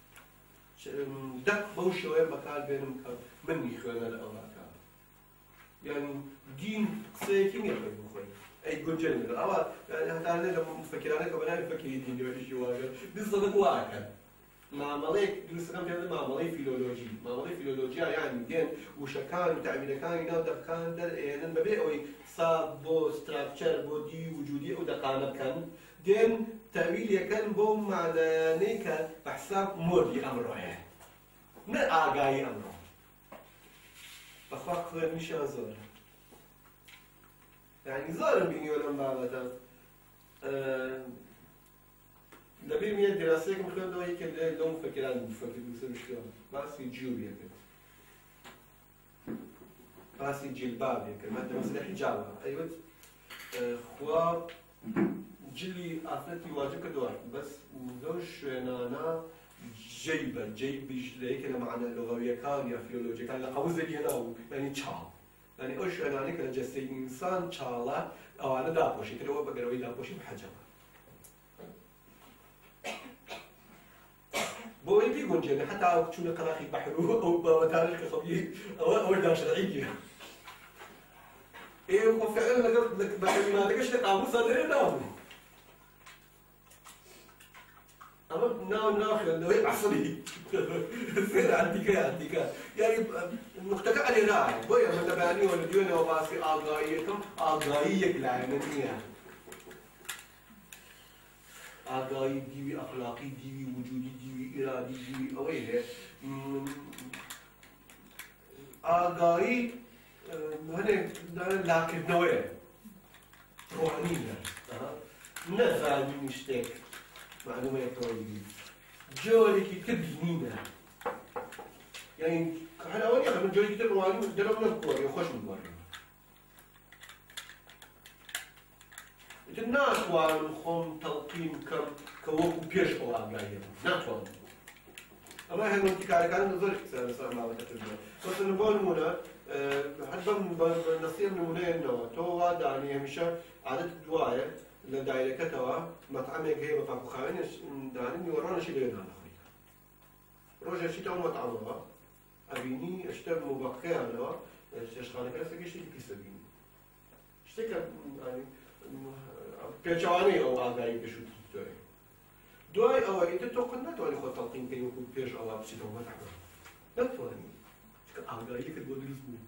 دەق بەو شێوەیە بەکاربێنم کە منی خوێنەر ئەوڵاکە یعنی دین قسەیەکی نییە بۆی بخۆی ئەی گونجێن لەگەڵ ئەوە هەتانێ لە مفەکرانەکە بەناوی فەکری دینیۆلۆژی واگە دەستەدەک واکە مامەڵەیەک دروستەکەم پێ مامەڵەی فیلۆلۆژی مامەڵەی فیلۆلۆژیا یانی دێن وشەکان و تعبیرەکانی ناو دەقەکان دەرئێنن بەبێ ئەوەی ساب بۆ ستراکچەر بۆ دی وجودی ئەو دەقانە بکەن دێن تەویلەکەن بۆ مانانەی کە بەحساب مۆردی ئەمڕۆیە نە ئاگایی ئەمڕۆ بەخوا خوێنیشیان زۆرە یعنی زۆرم بینیوە لەم بابەتە لەبیر میە دراسەیەکم خوێندەوە یەکێ لەو مفەکران مفەکر سروشتەوە باسی جیوبیە کرد باسی جیلبابیە کرد مەدە مەسەلە حیجابە ئەیوت خوا جلی ئافرەتی واجب کردووە بەس لەو شوێنانە جەیبە جەیبیش لەیەکە لە معنە لغەویەکان یا فیلۆلۆجیەکان لە قەوزێکی هێناو یعنی چاڵ یعنی ئەو شوێنانەی کە لە جەستەی ئینسان چاڵە ئەوانە داپۆشی ترەوە بەگەرەوەی داپۆشی بەحەجەبە بۆ ئەوەی بیگونجێنێ حتا ئەو چوونە قەناخی بەحر و ئەو بابەتانش کە خەڵکی ئەوە ئەوەش ناشەرعیە ئێوە خۆ فعلا لەگەڵ بە کەلیماتەکەش لە قاموسا دەرێ نابوو ئەمە ناو ناو خوێندنەوەی عەسڵی سێر عەندیکە عەندیکە یعنی نقطەکە ئەلێنایە بۆیە من لە بەیانیەوە لە دوێنەوە باسی ئاگایی یەکەم ئاگایی یەک لایەنە نییە ئاگایی دیوی ئەخلاقی دیوی وجودی دیوی ئیرادی دیوی ئەوەی هەیە ئاگایی هەنێک لاکردنەوەیە ڕۆحانیە نەزانینی شتێک معلومەیەکەوە بی جۆرێکی تر دینینە یعنی هەر ئەوە نییە من جۆرێکی تر ڕۆحانی دەرەم نەبکۆڕێ خۆش بگۆڕێم ئیتر ناتوانم خۆم تەڵقین بکەم کە وەکو پێش ئەو ئاگاییە ناتوانم ئەمە ڕای هەنگاوی کارەکان زۆر سەر ماوەتە کردووە مثلا بۆ نمونە حەت بەم نەسیحەت نمونەیەکەوە تۆ وا دانی هەمیشە عادەت دوایە لە دایرەکەتەوە مەطعەمێک هەیە بە پاکوخاوێنش دانی نیوەڕۆنەشی لێ نانەخۆیت ڕۆژێکی تەو مەطعەمەوە ئەبینی ئەشتە مۆباقەکەیانەوە چێشتخانەکە هەستە گەشتێکی پیسە بینی شتێکە پێچەوانەی ئەو ئاگایی پێشووتی تۆیە دوای ئەوە ئیتر تۆ خۆت ناتوانانی خۆت تەڵقین بکەی وەکو پێش ئەوە بچیتەوە مەطعەمە ناتوانی چکە ئاگاییەکەت بۆ دروست بوو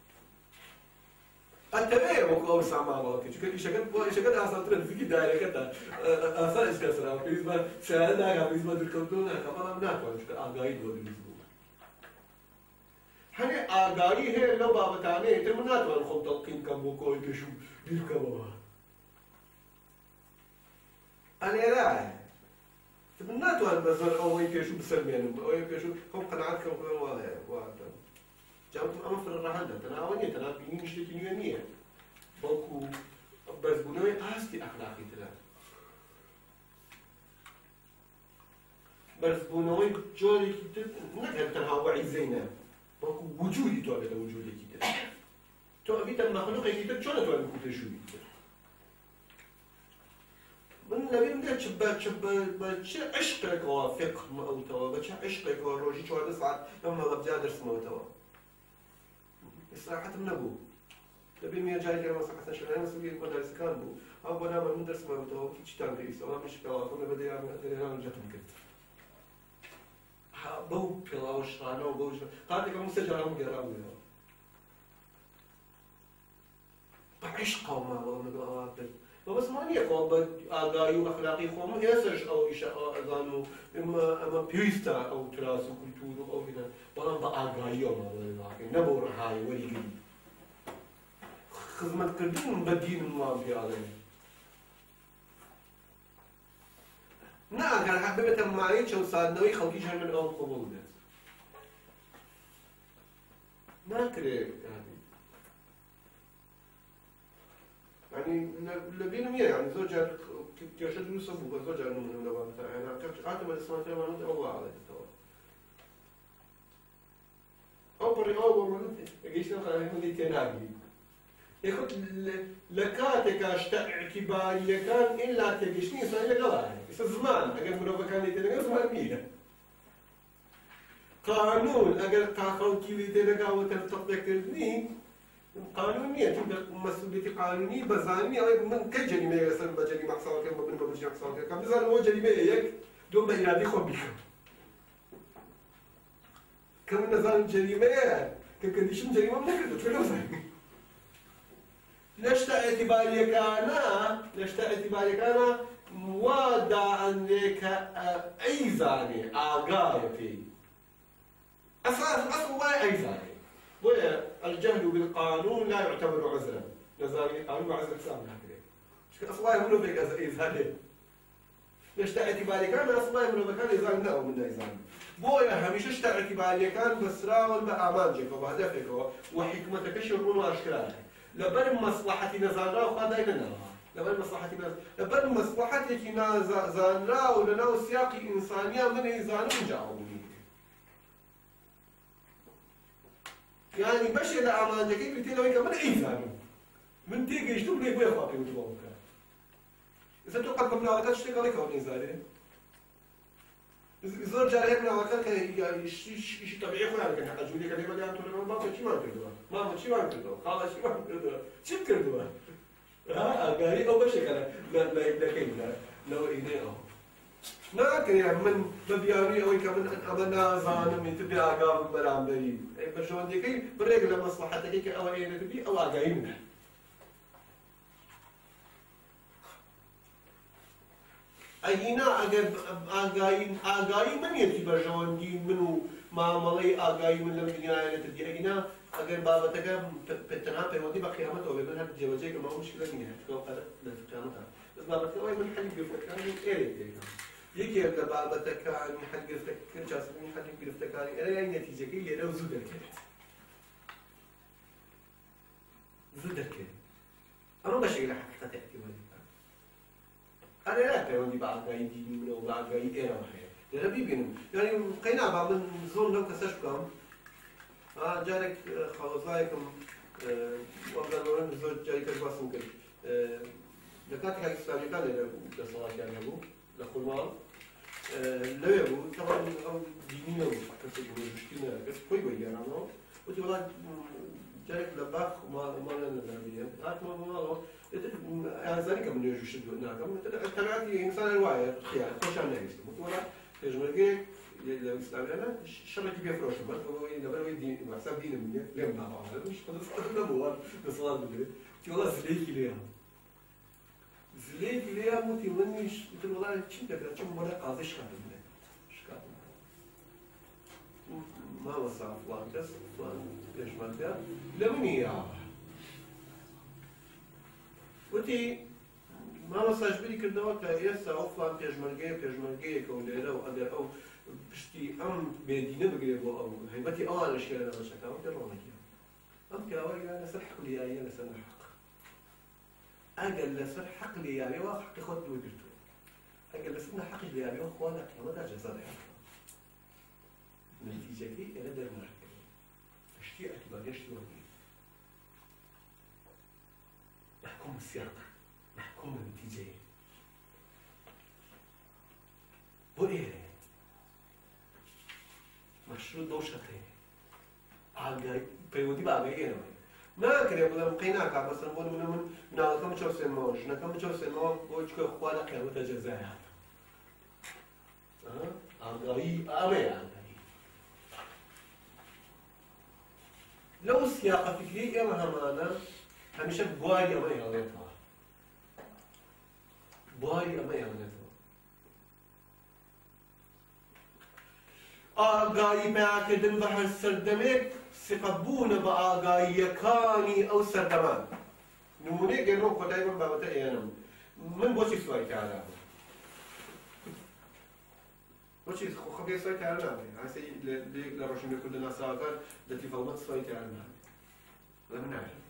ئەتەوێ وەکو ئەو ساماوەڵەکە چکە ئیشەکەت بۆ ئیشەکەت ئاسانترە نزیکی دایرەکەتە ئاسان ئیشکە سەراوە پێویست بە شایەت ناکا پێویست بە دوورکەوتنەوە ناکا بەڵام ناتوانێت چکە ئاگاییت بۆ دروست بوو هەنێ ئاگایی هەیە لەو بابەتانەیە ئیتر من ناتوانم خۆم تەڵقین بکەم بۆ کۆی پێش و بیر بکەمەوە ئەلێرایە من ناتوانم بە زۆر ئەوەی پێش و بسەلمێنم ئەوەی پێش و خۆم قەناعەت کەم بڵێم وڵێ واتە جاوتم ئەمە فرڕەهەندە تەناوە نییە تەنها بینین شتێکی نوێ نییە بەڵکو بەرزبوونەوەی ئاستی ئەخلاقی ترە بەرزبوونەوەی جۆرێکی تر نەکرد تەنها وەعیزەینە بەڵکو وجودی تۆ لەدە وجودێکی تر تۆ ئەبیتە مەخلوقێکی تر چۆن نەتوانێت بکو پێشووی تر من لەبێم دێت بە چه عشقێکەوە فقم ئەوتەوە بە چه عشقێکەوە ڕۆژی چواردە ساعت ئەم مەڵەبجا دەرسمەوەتەوە ئیسراحەتم نەبوو لەبێ مێ جارێک ئەمە حەسەن شەرانی مەسئولیت بۆ دەرسەکان بوو ئەو بۆ نامە من دەرسمەوەتەوە وەکی چیتان پێویستە ئەوە مش پێڵاوەکەم لە بەدەیان جەتم کرد بەو پێڵاوە شڕانەوە بەو قاتێک هەموو سێ جاران گێڕاوێەوە بە عشقەوە ماوەڵ لەگەڵ ئەوە کرد بەس ما نییە خۆ بە ئاگایی و ئەخلاقی خۆم ئێسش ئەو ئیشە ئەزان و ئەمە پێویستە ئەو تراس و کولتور و ئەو هێنە بەڵام بە ئاگاییەوە ماوەڵی نەبۆ ڕەهای وەریگری خزمەتکردن بە دینم وام پێڵێ نا ئەگەر ببێتە مانەی چەند سادنەوەی خەڵکی ژەر من ئەوم قبوڵ بێت ناکرێت يعني لبينهم يعني زوجة كيشد يوسف وزوجة من النواب تاعنا عادة الإسلام تاعنا ما ندعو على التوا أو بري أو ما ندعي إيش نقول هذه مدي تناقي ياخد لكاتك أشتاء اعتبارية كان إلا تجشني صار يقلعه بس زمان أجل منوب كان يتناقي زمان مية قانون أجل قانون كذي تناقي وتنطبق كذي قانونية تبقى مسؤولية قانونية بزانية من كجريمة يصير بجريمة حصل كم ببين ببرج حصل كم كم بزان هو جريمة يك دوم بإرادة خبيثة كم نزال جريمة كقديشم جريمة ما نقدر تقول زين ليش تعتباري كأنا ليش تعتباري كأنا وادع أنك أي زاني آجار في أساس أصل ما أي زاني والجهل بالقانون لا يعتبر عذرا نزاري قانون عذر سامنا كده شو أصلا يمنو بك إزالة ليش تعتباري كان أصلا يمنو بك إزالة لا من إزالة بويا هميش تعتباري كان بسراء بأمانجك وبهدفك وحكمتك شرون وأشكالك لبر مصلحة نزارا وخذا لنا لبر مصلحة نز لبر مصلحتك نزارا ولنا سياق إنسانية من إزالة جاؤني يعني باش إذا عملنا كيف بتيجي لو كمان أي زاني من تيجي يشتغل لي بويا خاطر وتبغى إذا توقف من علاقات تشتغل لك هون زاني زور جاري من علاقات يعني إيش إيش طبيعي خويا كان حاجة جودي كان يقول لي أنتوا لما ما شيء ما كردوا ما شيء ما كردوا خلاص شيء ما كردوا شو كردوا ها قاري أو باش كذا لا لا لا كيف لا لو إيديه ناكر يعني من ببياني أو كمان أمنا زانم يتبي أقام برامبري بشون ديكي بريق لمصلحتك كي أو إيه تبي أو أقايم أينا أجر أقايم أقايم من يتبي بشون دي منو ما ملي أقايم من لما تجينا إلى تدي أينا أجر بابتك بتنا بيودي بقيامة أو بيقول هاد جوازك ما هو مشكلة منها تقول هذا بقيامتها بس بابتك أي من حد يقول كان إيه يجي لە بابەتەکانی هەڵگرفتەکە جاسبوونی هەڵی گرفتەکانی ئەرەی نەتیجەکەی لێرە زوو دەرکێت زوو دەرکێت ئەمە بەشێک لە حەقیقەتی ئەحتیمالی ئەرێ پەیوەندی بە ئاگایی دینی منەوە بە ئاگایی ئێرەوە هەیە لێرە بیبینم یعنی قەینابا من زۆر لەو کەسەش بکەم جارێک خەڵۆزایەکم وەڵگەڵەوە زۆر جاری کەس باسم کرد لە کاتێک ئیسلامیەکان لێرە دەسەڵاتیان هەبوو لە خورماڵ لەوێ بوو تەواو ئەو دینی نەبوو کەسێک گشتی نەبوو کەس خۆی بۆ گێڕانەوە وتی وڵات جارێک لە باخ ماڵیان لەدابیە هاتمەوە بۆ ماڵەوە ئازاری کە من نوێژوشت ناکەم تەنانەتی ئینسان وایە خیال خۆشیان نەویستم وتی وڵات پێشمەرگەیەک لە ئیسلامیانە شەڕێکی پێفرۆشم بەرەوەی لەبەرەوەی دین واسا دینم نییە لێم ناڕاوە مش خۆدەستەکەم نەبووە دەسەڵات بگرێت وتی وڵات زلەیەکی لێ زلەیەکی لێ وتی منیش وتم وڵات چی دەکرێت چۆن بۆ لای قازی شکاتم لێ شکاتم مامەسا فڵان کەس فڵان پێشمەرگە لە منی یاوە وتی مامەساش بری کردەوە کە ئێستا ئەو فڵان پێشمەرگەیە پێشمەرگەیەکە و لێرە و ئەگەر ئەو پشتی ئەم بێدینە بگرێت بۆ ئەو هەیبەتی ئەوان لە شێرە بەشەکان وتە ڕۆڵێکی ئەم پیاوەیە لەسەر حەقلیاییە لەسەر نەحەق ئەگەر لەسەر حەق لێیاویەوە حەقی خۆت دوورگرتووە ئەگەر لەسەر نەحەقی لێیاویەوە خوا لە قیامەتدا جەزا دەیاتەوە نەتیجەکەی ئێرە دەرناکەوێت پشتی ئەتیباریەشتی وەرگێت محکوم بالسیاق محکوم بالنتیجەیە بۆ ئێرە مەشروط بەو شەقەیە ئاگای پەیوەندی بە ئاگاییەوەیە ناکرێت بڵێم قەی ناکات مەسەڵەن بۆ نمونە من مناڵەکەم بچەوسێنمەوە ژنەکەم بچەوسێنمەوە بۆ چکە خوا لە قیامەتە جەزای هاتە ئاگایی ئاوەیە ئاگایی لەو سیاقە فکری ئێمە هەمانە هەمیشە بواری ئەمە هێڵێتەوە بواری ئەمە هێڵێتەوە ئاگایی پێیاکردن بە هەر سەردەمێک سقەبوونە بە ئاگاییەکانی ئەو سەردەمان نمونەیەک گەێنەوە کۆتایی من بابەتە ئێنم من بۆچی سوای کارا بۆچی خۆخەبێ سوای کارا نابێ هەسەی لە ڕۆژنامەی کوردە ناساوەکان دەتی فەڵمەت سوای کارا نابێ لە من نابێ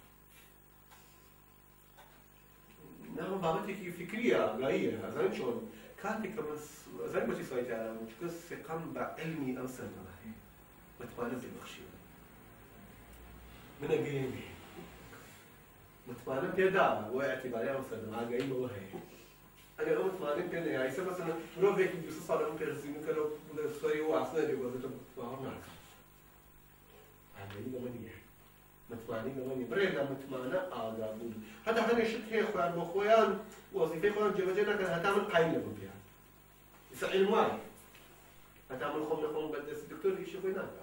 نام بابەتێکی فکریە ئاگاییە ئەزانین چۆن کاتێک کە ئەزانین بۆچی سوای کارا بوو چونکە سقەم بە عیلمی ئەم سەردەما هەیە متمانەت پێبەخشیوە منە گەیەنێ متمانەم پێداوە بۆ ئەعتیباری ئەم سەردەما ئاگایی بەوە هەیە ئەگەر ئەو متمانەم پێ نەیە ئیسا مەسەڵەن مرۆڤێکی دووسە ساڵ لەم پێش زیینکە لە سواری واس نەبێ وەزەتە باوەڕ ناکەم ئاگایی بەمە نییە متمانی بەمە نییە برێدا متمانە ئاگابوون هەتا هەنێشت هەیە خۆیان بۆ خۆیان وەزیفەی خۆیان جێبەجێ ناکەن هەتا من قایم لەبم پێیان ئیسا عیلم وایە هەتا من خۆم لە خۆم بەدەست دکتۆر هیچی خۆی ناکەم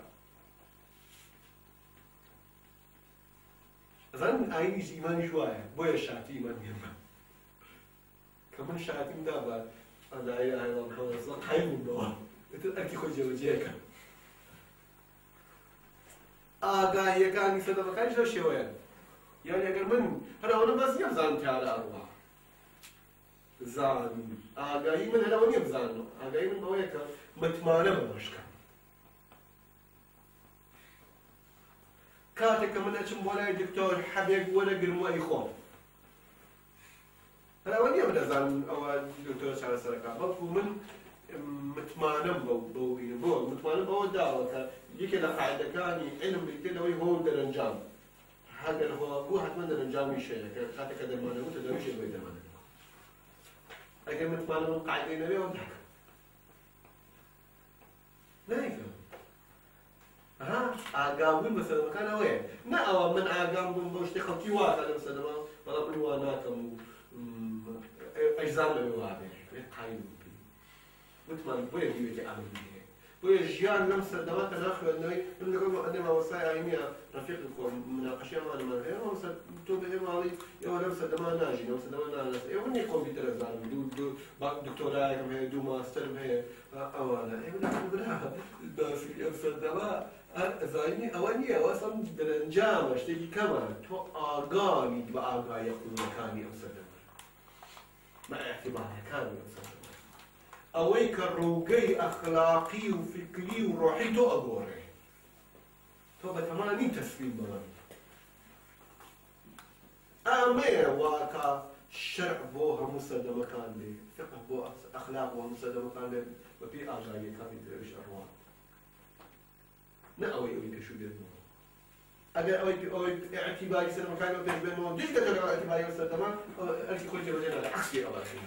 ئەزانین ئاینیش ئیمانیش وایە بۆیە شاتی ئیمان هێمە کە من شاتیمدا بە ئەدای ئایڵان خەڵەسڵان قایم بوومەوە ئەتر ئەرکی خۆی جێبەجێەکە ئاگاهیەکانی سەردەمەکانیش لەو شێوەیە یان ئەگەر من هەراوانە بەس نییە بزانم کارە ئەڕوا زانم ئاگاهی من هەراوە نییە بزانم ئاگاهی من بەوەیە کە متمانە بەمەشکە کاتێک کە من ئەچم بۆ لای دکتۆر حەبێک وەرەگرم وەی خۆم هەراوە نییە بدەزانم ئەوە دکتۆر چارەسەرەکە بەڵکو من متمانەم بەوە بۆ متمانەم بەوە داوە کە یەکێ لە قاعدەکانی عیلم بریتێ لەوەی هۆ دەرەنجام هەگەر هۆ بوو حتمما دەرەنجامی شەیە کە کاتێک کە دەرمانە بوو تەداوی شێوەی دەرمانەکە ئەگەر متمانەم ئەم قاعدەی نەبێ ئەوە ناکەم نایکەم ئەها ئاگابوون بە سەردەمەکان ئەوەیە نە ئەوە من ئاگام بووم بۆ شتێک خەڵکی واتە لەم سەردەما بەڵام من وا ناکەم و ئەجزام لەوێ وابێ قایم بوو متمان بۆیە دیوێتی ئامەدی هەیە بۆیە ژیان لەم سەردەما کە ناخوێندنەوەی من لەگەڵ ئەدێ مامۆستای ئاینیە ڕەفیقی خۆم مناقەشەیەمانمان هەیە مامۆستا تۆ بەهێ ماڵی ئێوە لەم سەردەما ناژین ئەم سەردەما نانەست ئێوە نییە کۆمپیوتەر ئەزانم دوو دکتۆرایەکم هەیە دوو ماستەرم هەیە ئەوانە ئێوە ناکەم برا باسی ئەم سەردەما ئەزانینی ئەوە نییە ئەوە ئەسڵ دەرەنجامە شتێکی کەمە تۆ ئاگاویت بە ئاگایە قوڵەکانی ئەم سەردەما بە ئەعتیبارەکانی ئەم سەردەما ئەوەی کە ڕووگەی ئەخلاقی و فکری و ڕۆحی تۆ ئەگۆڕێ تۆ بەتەمانی تەسلیم بڵێ ئەمەیە واکە شرع بۆ هەموو سەردەمەکان بێ فقه بۆ ئەخلاق بۆ هەموو سەردەمەکان بێ بەپێی ئاژاریەکانی درێژ ئەڕوان نە ئەوەی ئەوەی پێشوو بێتەوە ئەگەر ئەوەی ئەوەی ئەعتیباری سەردەمەکانەوە پێش بێنەوە دیش دەگەر ئەعتیباری سەردەما ئەرکی خۆی جێبەجێ ناکات عەکسی ئەوەی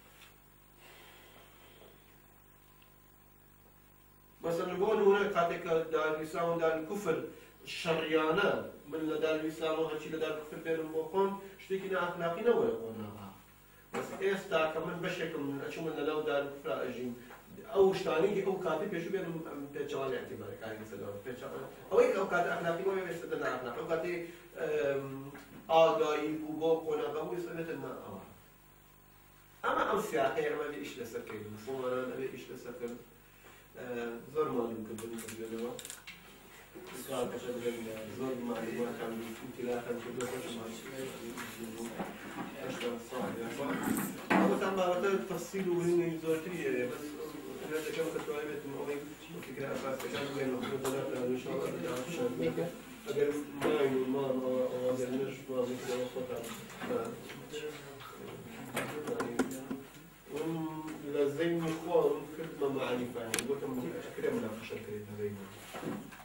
مثلا بۆ نمونە کاتێک کە دارالئیسلام و دارالکوفر شەڕیانە من لە دارالئیسلام و هەرچی لە دارالکوفر بێنم بۆ خۆم شتێکی نائەخلاقی نەوەیە خۆناغا بەس ئێستا کە من بەشێکم ئەچوومە لەناو دارالکوفرا ئەژیم ئەو شتانەی ئەو کاتی پێشوو بێنم پێچەوانی ئەعتیبارەکانی سەردەما پێچەوان ئەوەی ئەو کاتە ئەخلاقی وایە ئێستا نائەخلاقی ئەو کاتی ئاگایی بوو بۆ خۆناغا بوو ئێستا بێتە نا ئەوە ئەمە ئەم سیاقەیە ئەمە بێ ئیش لەسەرکەین مسڵمانان ئەبێ ئیش لەسەرکەن زۆر ماڵیم کردن کردێنەوە زۆر معلوماتان امتلاکان کردووە ئەوەتان بابەتە تەفسیل و هێنی زۆرتری هەیە بەس دەکەم کە توانێت بێتم ئەوەی فکرە ئەساسەکان بگەین لە خۆتەنەکان ئینشاءڵڵا دەداشان ئەگەر ماین و ماڵ ئەوە گەرنش ماڵی کردەوە خۆتان لە زەینی خۆم کردمە معانیفانی گوتم ئەکرێ مناقەشە کرێت لە بینەوە